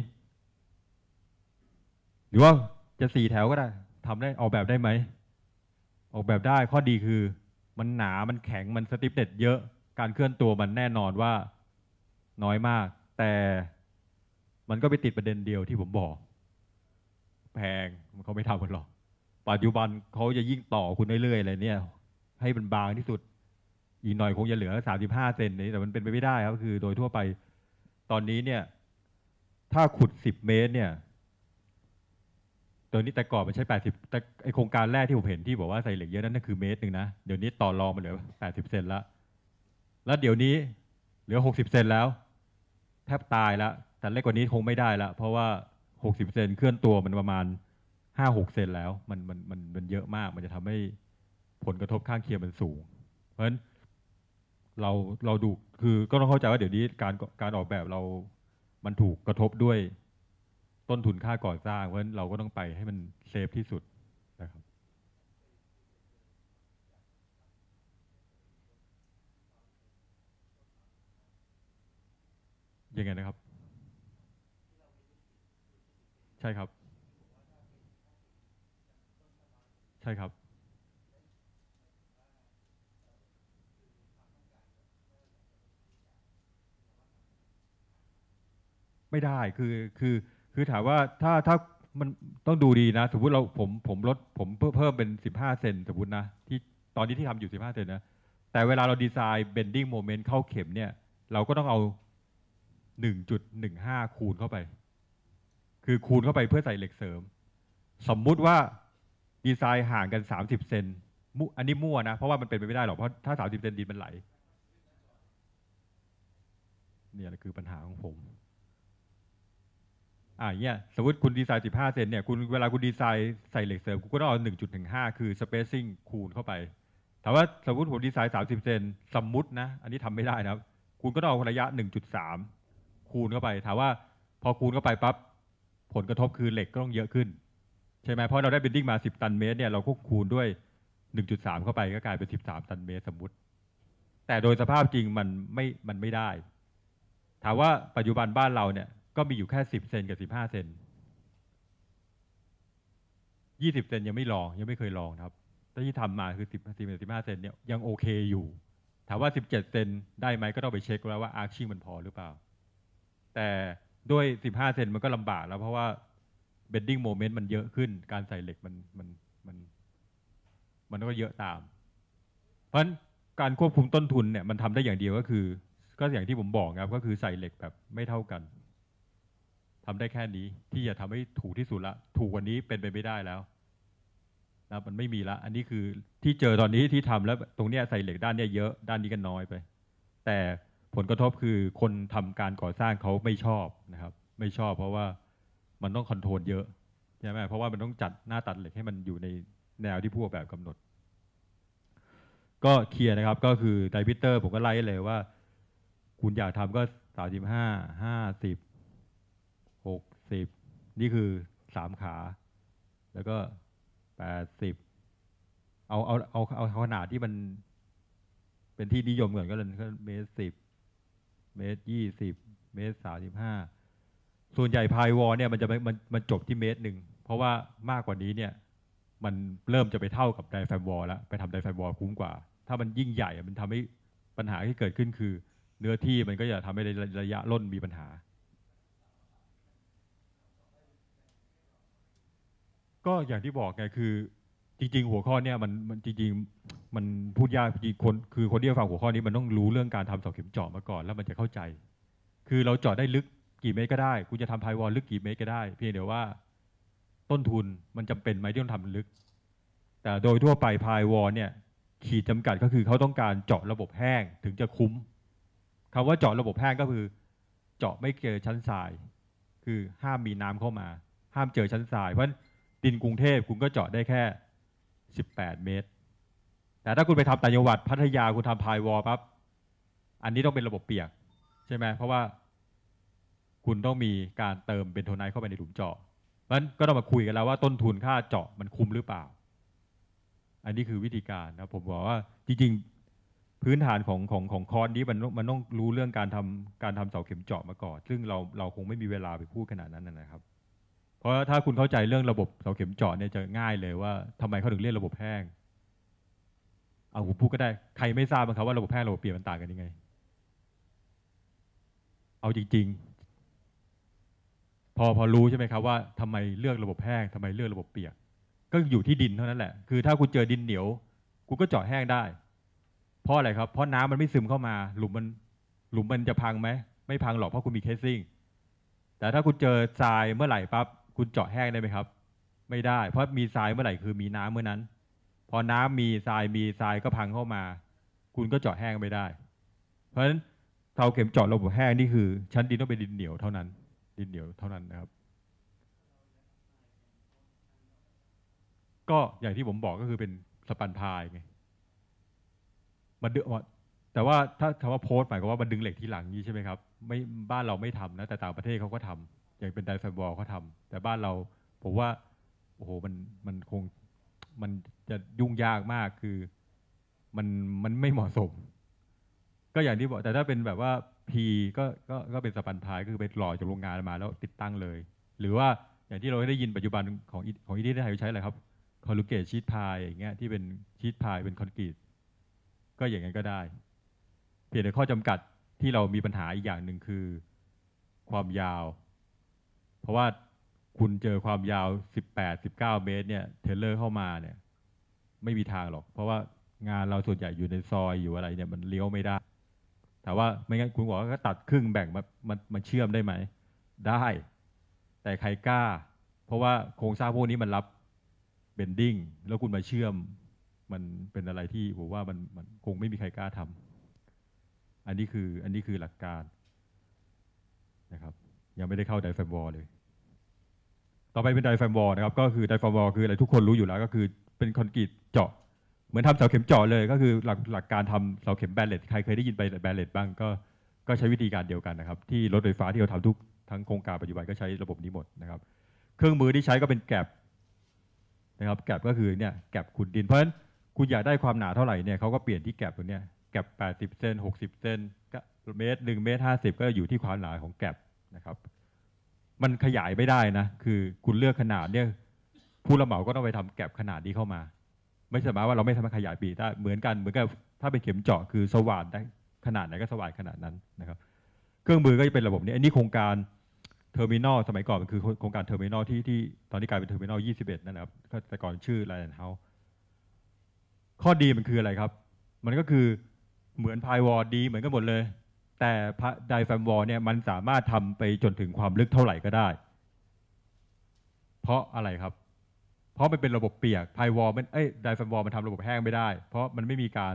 หรือว่าจะสี่แถวก็ได้ทำได้ออกแบบได้ไหมออกแบบได้ข้อดีคือมันหนามันแข็งมันสติปเน็ตเยอะการเคลื่อนตัวมันแน่นอนว่าน้อยมากแต่มันก็ไปติดประเด็นเดียวที่ผมบอกแพงเขาไม่ทำกันหรอกปัจจุบันเขาจะยิ่งต่อคุณเรื่อยๆอะไรเนี่ยให้มันบางที่สุดอีกหน่อยคงจะเหลือสามสิบห้าเซนนี้แต่มันเป็นไปไม่ได้ครับคือโดยทั่วไปตอนนี้เนี่ยถ้าขุดสิบเมตรเนี่ยตัวนี้แต่ก่อนมันใช้แปดสิบแต่ไอโครงการแรกที่ผมเห็นที่บอกว่าใส่เหล็กเยอะนั่นคือเมตรหนึ่งนะเดี๋ยวนี้ต่อรองมาเหลือแปดสิบเซนแล้วแล้วเดี๋ยวนี้เหลือหกสิบเซนแล้วแทบตายแล้วแต่เล็กกว่านี้คงไม่ได้แล้วเพราะว่าหกสิบเซนเคลื่อนตัวมันประมาณห้าหกเซนแล้วมันมันมันมันเยอะมากมันจะทำให้ผลกระทบข้างเคียงมันสูงเพราะฉะนั้นเราเราดูคือก็ต้องเข้าใจว่าเดี๋ยวนี้การการออกแบบเรามันถูกกระทบด้วยต้นทุนค่าก่อสร้างเพราะฉะนั้นเราก็ต้องไปให้มันเซฟที่สุดนะครับยังไงนะครับใช่ครับใช่ครับไม่ได้คือคือคือถามว่าถ้าถ้ามันต้องดูดีนะสมมติเราผมผมลดผมเพิ่มเพิ่มเป็นสิบห้าเซนสมมตินะที่ตอนนี้ที่ทำอยู่สิบห้าเซนนะแต่เวลาเราดีไซน์ bending moment เข้าเข็มเนี่ยเราก็ต้องเอาหนึ่งจุดหนึ่งห้า คูณเข้าไปคือคูณเข้าไปเพื่อใส่เหล็กเสริมสมมุติว่าดีไซน์ห่างกันสามสิบเซนมุอันนี้มั่วนะเพราะว่ามันเป็นไปไม่ได้หรอกเพราะถ้าสามสิบเซนดินมันไหลเนี่ยคือปัญหาของผมอ่าเนี่ยสมมติคุณดีไซน์สิบห้าเซนเนี่ยคุณเวลาคุณดีไซน์ใส่เหล็กเสริมคุณก็ต้องเอาหนึ่งจุดหนึ่งห้าคือ spacing คูณเข้าไปถามว่าสมมติผมดีไซน์สามสิบเซนสมมุตินะอันนี้ทำไม่ได้นะครับคุณก็ต้องเอาระยะ หนึ่งจุดสาม คูณเข้าไปถามว่าพอคูณเข้าไปปั๊บผลกระทบคือเหล็กก็ต้องเยอะขึ้นใช่ไหมเพราะเราได้เบนดิ้งมาสิบตันเมตรเนี่ยเราก็คูณด้วย หนึ่งจุดสาม เข้าไปก็กลายเป็นสิบสามตันเมตรสมมุติแต่โดยสภาพจริงมันไม่มันไม่ได้ถามว่าปัจจุบันบ้านเราเนี่ยก็มีอยู่แค่สิบเซนกับสิบห้าเซนยี่สิบเซนยังไม่ลองยังไม่เคยลองครับแต่ที่ทำมาคือสิบ สิบ สิบห้าเซนเนี่ยยังโอเคอยู่ถามว่าสิบเจ็ดเซนได้ไหมก็ต้องไปเช็คแล้วว่าอาร์คชิ่งมันพอหรือเปล่าแต่ด้วยสิบห้าเซนมันก็ลำบากแล้วเพราะว่า bending moment มันเยอะขึ้นการใส่เหล็กมันมันมันมันก็เยอะตามเพราะฉะนั้นการควบคุมต้นทุนเนี่ยมันทำได้อย่างเดียวก็คือก็อย่างที่ผมบอกครับก็คือใส่เหล็กแบบไม่เท่ากันทำได้แค่นี้ที่จะทำให้ถูกที่สุดละถูกกว่านี้เป็นไปไม่ได้แล้วนะมันไม่มีละอันนี้คือที่เจอตอนนี้ที่ทำแล้วตรงเนี้ยใส่เหล็กด้านเนี้ยเยอะด้านนี้ก็น้อยไปแต่ผลกระทบคือคนทำการก่อสร้างเขาไม่ชอบนะครับไม่ชอบเพราะว่ามันต้องคอนโทรลเยอะใช่ไหมเพราะว่ามันต้องจัดหน้าตัดเหล็กให้มันอยู่ในแนวที่ผู้ออกแบบกำหนดก็เคลียร์นะครับก็คือไดมิเตอร์ผมก็ไล่เลยว่าคุณอยากทำก็สามสิบห้าห้าสิบหกสิบนี่คือสามขาแล้วก็แปดสิบเอาเอาเอาเอาขนาดที่มันเป็นที่นิยมก่อนก็เลยก็เมตรสิบเมตรยี่สิบเมตรสามสิบห้าส่วนใหญ่พายวอลเนี่ยมันจะมันมันจบที่เมตรหนึ่งเพราะว่ามากกว่านี้เนี่ยมันเริ่มจะไปเท่ากับไดแฟมวอลแล้วไปทำไดแฟมวอลคุ้มกว่าถ้ามันยิ่งใหญ่มันทำให้ปัญหาที่เกิดขึ้นคือเนื้อที่มันก็จะทำให้ระยะล่นมีปัญหาก็อย่างที่บอกไงคือจริงๆหัวข้อเนี่ยมันมันจริงๆมันพูดยากจริงคนคือคนที่จะฟังหัวข้อนี้มันต้องรู้เรื่องการทำเสาเข็มเจาะมาก่อนแล้วมันจะเข้าใจคือเราเจาะได้ลึกกี่เมตรก็ได้คุณจะทำพายวอลลึกกี่เมตรก็ได้เพียงแต่ว่าต้นทุนมันจำเป็นไหมที่ต้องทำลึกแต่โดยทั่วไปพายวอลเนี่ยขีดจำกัดก็คือเขาต้องการเจาะระบบแห้งถึงจะคุ้มคำว่าเจาะระบบแห้งก็คือเจาะไม่เจอชั้นทรายคือห้ามมีน้ำเข้ามาห้ามเจอชั้นทรายเพราะดินกรุงเทพคุณก็เจาะได้แค่สิบแปดเมตรแต่ถ้าคุณไปทำต่างจังหวัดพัทยาคุณทำพายวอลปั๊บอันนี้ต้องเป็นระบบเปียกใช่ไหมเพราะว่าคุณต้องมีการเติมเบนโทไนท์เข้าไปในหลุมเจาะเพราะฉะนั้นก็ต้องมาคุยกันแล้วว่าต้นทุนค่าเจาะมันคุ้มหรือเปล่าอันนี้คือวิธีการนะผมบอกว่าจริงๆพื้นฐานของของของคอร์สนี้มันมันต้องรู้เรื่องการทำการทำเสาเข็มเจาะมาก่อนซึ่งเราเราคงไม่มีเวลาไปพูดขนาดนั้นนะครับเพราะถ้าคุณเข้าใจเรื่องระบบเสาเข็มเจาะเนี่ยจะง่ายเลยว่าทำไมเขาถึงเรียกระบบแห้งเอาผมพูดก็ได้ใครไม่ทราบบ้างครับว่าระบบแห้งระบบเปียกมันต่างกันยังไงเอาจริงๆพอพอรู้ใช่ไหมครับว่าทำไมเลือกระบบแห้งทำไมเลือกระบบเปียกก็อยู่ที่ดินเท่านั้นแหละคือถ้าคุณเจอดินเหนียวคุณก็เจาะแห้งได้เพราะอะไรครับเพราะน้ำมันไม่ซึมเข้ามาหลุมมันหลุมมันจะพังไหมไม่พังหรอกเพราะคุณมีเคสซิ่งแต่ถ้าคุณเจอทรายเมื่อไหร่ปั๊บคุณเจาะแห้งได้ไหมครับไม่ได้เพราะมีทรายเมื่อไหร่คือมีน้ำเมื่อนั้นพอน้ำมีทรายมีทรายก็พังเข้ามาคุณก็เจาะแห้งไม่ได้เพราะฉะนั้นเสาเข็มเจาะระบบแห้งนี่คือชั้นดินต้องเป็นดินเหนียวเท่านั้นดินเหนียวเท่านั้นนะครับก็อย่างที่ผมบอกก็คือเป็นสปันพายไงมันดึงแต่ว่าถ้าคำว่าโพสต์หมายความว่ามันดึงเหล็กทีหลังนี้ใช่ไหมครับไม่บ้านเราไม่ทำนะแต่ต่างประเทศเขาก็ทำอย่างเป็นไดแฟมวอลเขาทำแต่บ้านเราผมว่าโอ้โหมันมันคงมันจะยุ่งยากมากคือมันมันไม่เหมาะสมก็อย่างที่บอกแต่ถ้าเป็นแบบว่าพีก็ก็ก็เป็นสปันพายคือไปหล่อจากโรงงานมาแล้วติดตั้งเลยหรือว่าอย่างที่เราได้ยินปัจจุบันของของอีที่ไทยใช้อะไรครับคอลูเกตชีทพายอย่างเงี้ยที่เป็นชีทพายเป็นคอนกรีตก็อย่างนั้นก็ได้เพียงแต่ข้อจำกัดที่เรามีปัญหาอีกอย่างหนึ่งคือความยาวเพราะว่าคุณเจอความยาวสิบแปด สิบเก้าเมตรเนี่ยเทเลอร์เข้ามาเนี่ยไม่มีทางหรอกเพราะว่างานเราส่วนใหญ่อยู่ในซอยอยู่อะไรเนี่ยมันเลี้ยวไม่ได้แต่ว่าไม่งั้นคุณบอกว่าก็ตัดครึ่งแบ่งมามันมันเชื่อมได้ไหมได้แต่ใครกล้าเพราะว่าโครงสร้างพวกนี้มันรับเบนดิ้งแล้วคุณมาเชื่อมมันเป็นอะไรที่ผมว่ามันมันคงไม่มีใครกล้าทำอันนี้คืออันนี้คือหลักการนะครับยังไม่ได้เข้าไดแฟมวอลเลยต่อไปเป็นไดแฟมวอลนะครับก็คือไดแฟมวอลคืออะไรทุกคนรู้อยู่แล้วก็คือเป็นคอนกรีตเจาะเหมือนทำเสาเข็มเจาะเลยก็คือหลักหลักการทำเสาเข็มแบนเลตใครเคยได้ยินไปแบนเลตบ้างก็ก็ใช้วิธีการเดียวกันนะครับที่รถไฟฟ้าที่เราทำทุกทั้งโครงการปัจจุบันก็ใช้ระบบนี้หมดนะครับเครื่องมือที่ใช้ก็เป็นแกลบนะครับแกลบก็คือเนี่ยแกลบขุดดินเพราะฉะนั้นคุณอยากได้ความหนาเท่าไหร่เนี่ยเขาก็เปลี่ยนที่แกลบตัวเนี้ยแกลบแปดสิบเซนหกสิบเซนก็เมตรหนึ่งเมตรห้าสิบก็อยู่ที่ความหนาของแกลบนะครับมันขยายไม่ได้นะคือคุณเลือกขนาดเนี่ยผู้รับเหมาก็ต้องไปทำแกลบขนาดนี้เข้ามาไม่ใช่หมายว่าเราไม่สามารถขยายปีได้เหมือนกันเหมือนกับถ้าเป็นเข็มเจาะคือสว่านได้ขนาดไหนก็สว่านขนาดนั้นนะครับเครื่องมือก็จะเป็นระบบนี้อันนี้โครงการเทอร์มินอลสมัยก่อนมันคือโครงการเทอร์มินอลที่ที่ตอนนี้กลายเป็นเทอร์มินอลยี่สิบเอ็ดนั่นแหละครับแต่ก่อนชื่อไลน์แอนด์เฮาส์ข้อดีมันคืออะไรครับมันก็คือเหมือนพายวอลดีเหมือนกันหมดเลยแต่ไดแฟมวอลเนี่ยมันสามารถทำไปจนถึงความลึกเท่าไหร่ก็ได้เพราะอะไรครับเพราะมันเป็นระบบเปียกพายวอลมันเอ้ยไดแฟมวอลมันทำระบบแห้งไม่ได้เพราะมันไม่มีการ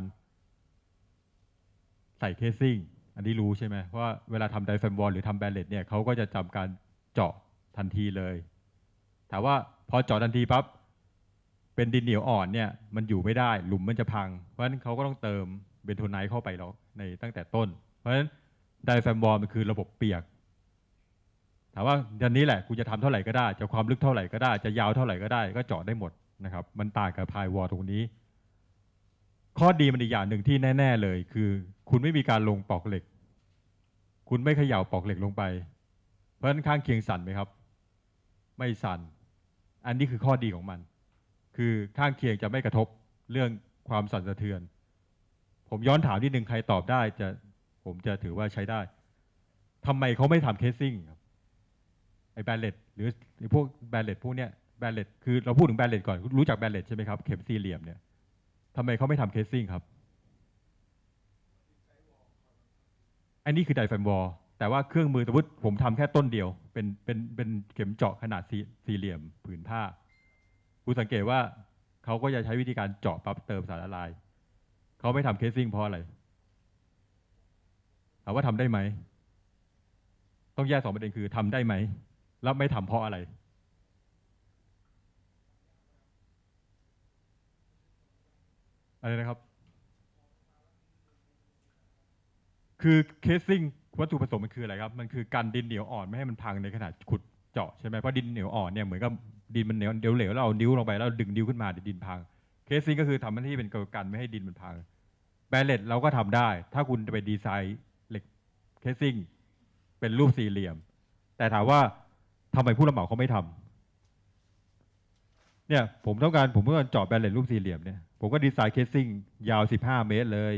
ใส่เคสซิ่งอันนี้รู้ใช่ไหมเพราะว่าเวลาทำไดแฟมวอลหรือทำแบนเลตเนี่ยเขาก็จะจำการเจาะทันทีเลยถามว่าพอเจาะทันทีปั๊บเป็นดินเหนียวอ่อนเนี่ยมันอยู่ไม่ได้หลุมมันจะพังเพราะฉะนั้นเขาก็ต้องเติมเบนโทไนท์เข้าไปแล้วในตั้งแต่ต้นเพราะฉะนั้นไดแฟมวอลมันคือระบบเปียกถามว่าดันนี้แหละคุณจะทำเท่าไหร่ก็ได้จะความลึกเท่าไหร่ก็ได้จะยาวเท่าไหร่ก็ได้ก็เจาะได้หมดนะครับมันต่างกับพายวอลตรงนี้ข้อดีมันอีกอย่างหนึ่งที่แน่ๆเลยคือคุณไม่มีการลงปอกเหล็กคุณไม่เขย่าปอกเหล็กลงไปเพราะฉะนั้นข้างเคียงสั่นไหมครับไม่สั่นอันนี้คือข้อดีของมันคือข้างเคียงจะไม่กระทบเรื่องความสั่นสะเทือนผมย้อนถามนิดนึงใครตอบได้จะผมจะถือว่าใช้ได้ทำไมเขาไม่ทำเคสซิ่งครับไอ้แบนเลตหรือพวกแบนเลตพวกเนี้ยแบนเลตคือเราพูดถึงแบนเลตก่อนรู้จักแบนเลตใช่ไหมครับเข็มสี่เหลี่ยมเนี่ยทำไมเขาไม่ทำเคสซิ่งครับอันนี้คือไดแฟมวอลแต่ว่าเครื่องมือสมมติผมทำแค่ต้นเดียวเป็นเป็นเป็นเข็มเจาะขนาดสี่สี่เหลี่ยมผืนผ้าคุณสังเกตว่าเขาก็จะใช้วิธีการเจาะปั๊บเติมสารละลายเขาไม่ทำเคสซิ่งเพราะอะไรถามว่าทำได้ไหมต้องแยกสองประเด็นคือทำได้ไหมแล้วไม่ทำเพราะอะไรอะไรนะครับคือเคสซิ่งวัตถุประสงค์มันคืออะไรครับมันคือการดินเหนียวอ่อนไม่ให้มันพังในขณะขุดเจาะใช่ไหมเพราะดินเหนียวอ่อนเนี่ยเหมือนกับดินมันเหนียวเดี๋ยวเหลวเราเอานิ้วลงไปแล้วดึงนิ้วขึ้นมาเดี๋ยวดินพังเคสซิ่งก็คือทำหน้าที่เป็นกันไม่ให้ดินมันพังแบลเลตเราก็ทำได้ถ้าคุณจะไปดีไซน์เหล็กเคสซิ่งเป็นรูปสี่เหลี่ยมแต่ถามว่าทำไมผู้รับเหมาเขาไม่ทำเนี่ยผมต้องการผมต้องการเจาะแบลเลตรูปสี่เหลี่ยมเนี่ยผมก็ดีไซน์เคสซิ่งยาวสิบห้าเมตรเลย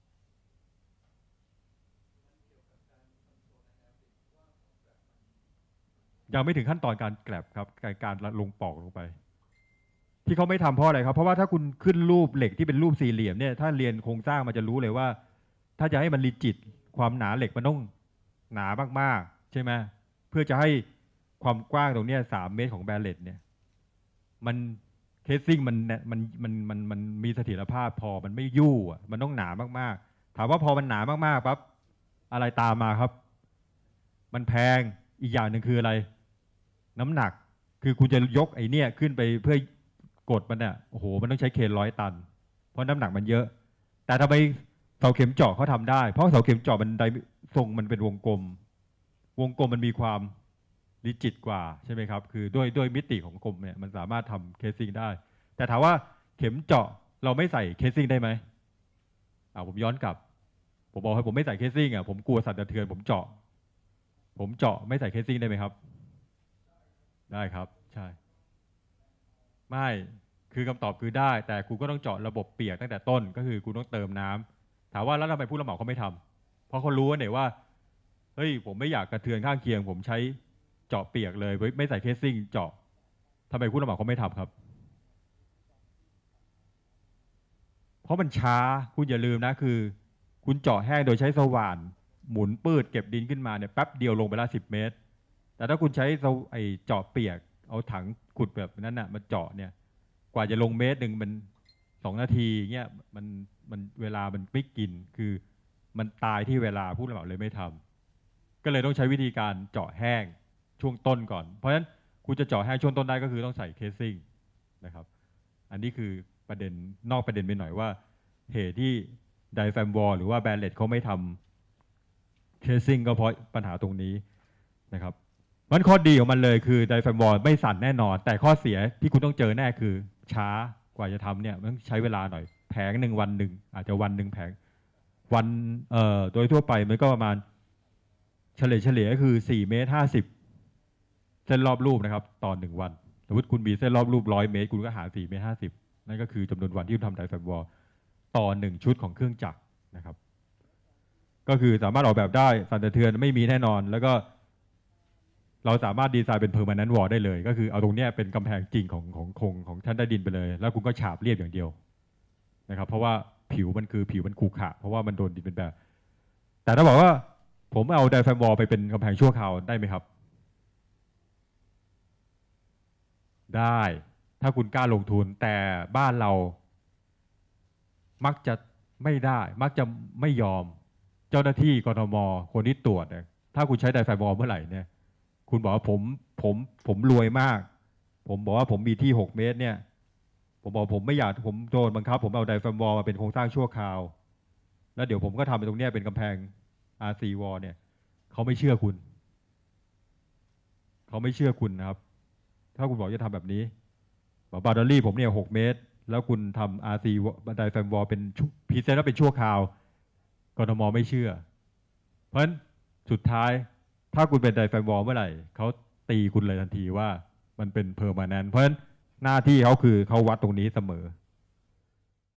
ยังไม่ถึงขั้นตอนการแกลบครับการการลงปอกลงไปที่เขาไม่ทำเพราะอะไรครับเพราะว่าถ้าคุณขึ้นรูปเหล็กที่เป็นรูปสี่เหลี่ยมเนี่ยถ้าเรียนโครงสร้างมันจะรู้เลยว่าถ้าจะให้มันรีจิตความหนาเหล็กมันต้องหนามากๆใช่ไหมเพื่อจะให้ความกว้างตรงเนี้ยสามเมตรของแบลเลตเนี่ยมันเคสซิ่งมันมันมันมันมันมีเสถียรภาพพอมันไม่ยู่อ่ะมันต้องหนามากๆถามว่าพอมันหนามากๆปั๊บอะไรตามมาครับมันแพงอีกอย่างหนึ่งคืออะไรน้ำหนักคือคุณจะยกไอ้เนี่ยขึ้นไปเพื่อกดมันเนี่ยโอ้โหมันต้องใช้เครนร้อยตันเพราะน้ำหนักมันเยอะแต่ทำไมเสาเข็มเจาะเขาทำได้เพราะเสาเข็มเจาะมันไดทรงมันเป็นวงกลมวงกลมมันมีความริจิตกว่าใช่ไหมครับคือด้วยด้วยมิติของกลมเนี่ยมันสามารถทำเคสซิ่งได้แต่ถามว่าเข็มเจาะเราไม่ใส่เคสซิ่งได้ไหมอ่าผมย้อนกลับผมบอกให้ผมไม่ใส่เคสซิ่งอ่ะผมกลัวสั่นสะเทือนผมเจาะผมเจาะไม่ใส่เคสซิ่งได้ไหมครับได้ครับใช่ไม่คือคำตอบคือได้แต่คุณก็ต้องเจาะระบบเปียกตั้งแต่ต้นก็คือคุณต้องเติมน้ำถามว่าแล้วทำไมผู้รับเหมาเขาไม่ทำเพราะเขารู้ว่าเนี่ยว่าเฮ้ยผมไม่อยากกระเทือนข้างเคียงผมใช้เจาะเปียกเลยไม่ใส่เคสซิ่งเจาะทำไมผู้รับเหมาเขาไม่ทำครับเพราะมันช้าคุณอย่าลืมนะคือคุณเจาะแห้งโดยใช้สว่านหมุนปืดเก็บดินขึ้นมาเนี่ยแป๊บเดียวลงไปละสิบเมตรแต่ถ้าคุณใช้ไอ้เจาะเปียกเอาถังขุดแบบนั้นน่ะมาเจาะเนี่ยกว่าจะลงเมตรหนึ่งมันสองนาทีเงี้ยมันมันเวลามันไม่กินคือมันตายที่เวลาผู้รับเหมาเลยไม่ทำก็เลยต้องใช้วิธีการเจาะแห้งช่วงต้นก่อนเพราะฉะนั้นคุณจะเจาะแห้งช่วงต้นได้ก็คือต้องใส่เคสซิ่งนะครับอันนี้คือประเด็นนอกประเด็นไปหน่อยว่าเหตุที่ไดแฟมวอลหรือว่าแบรเลตเขาไม่ทำเคสซิ่งก็เพราะปัญหาตรงนี้นะครับมันข้อดีของมันเลยคือไดแฟมวอลไม่สั่นแน่นอนแต่ข้อเสียที่คุณต้องเจอแน่คือช้ากว่าจะทำเนี่ยมันใช้เวลาหน่อยแผงหนึ่งวันหนึ่งอาจจะวันหนึ่งแผงวันเอ่อโดยทั่วไปมันก็ประมาณเฉลี่ยเฉลี่ยก็คือสี่เมตรห้าสิบเส้นรอบรูปนะครับต่อหนึ่งวันสมมติคุณมีเส้นรอบรูปร้อยเมตรคุณก็หาสี่เมตรห้าสิบนั่นก็คือจำนวนวันที่คุณทำไดแฟมวอลต่อหนึ่งชุดของเครื่องจักรนะครับก็คือสามารถออกแบบได้สั่นสะเทือนไม่มีแน่นอนแล้วก็เราสามารถดีไซน์เป็น permanent wall ได้เลยก็คือเอาตรงนี้เป็นกำแพงจริงของของคงของชั้นใต้ดินไปเลยแล้วคุณก็ฉาบเรียบอย่างเดียวนะครับเพราะว่าผิวมันคือผิวมันขรุขระเพราะว่ามันโดนดินเป็นแบบแต่ถ้าบอกว่าผมเอาไดแฟมวอลไปเป็นกำแพงชั่วคราวได้ไหมครับได้ถ้าคุณกล้าลงทุนแต่บ้านเรามักจะไม่ได้มักจะไม่ยอมเจ้าหน้าที่กทมคนที่ตรวจเนี่ยถ้าคุณใช้ไดแฟมวอลเมื่อไหร่เนี่ยคุณบอกว่าผมผมผมรวยมากผมบอกว่าผมมีที่หกเมตรเนี่ยผมบอกผมไม่อยากผมโดนบังคับผมเอาไดแฟมวอลมาเป็นโครงสร้างชั่วคราวแล้วเดี๋ยวผมก็ทำตรงเนี้ยเป็นกำแพง อาร์ ซี wall เนี่ยเขาไม่เชื่อคุณเขาไม่เชื่อคุณนะครับถ้าคุณบอกจะทำแบบนี้บอกบาร์ดอรี่ผมเนี่ยหกเมตรแล้วคุณทำ อาร์ ซี บันไดแฟมวอลเป็นพรีเซนต์แล้วเป็นชั่วคราวกทมไม่เชื่อเพราะฉะนั้นสุดท้ายถ้าคุณเป็นไดแฟมวอลเมื่อไหร่เขาตีคุณเลยทันทีว่ามันเป็นเพอร์มาแนนต์เพราะฉะนั้นหน้าที่เขาคือเขาวัดตรงนี้เสมอ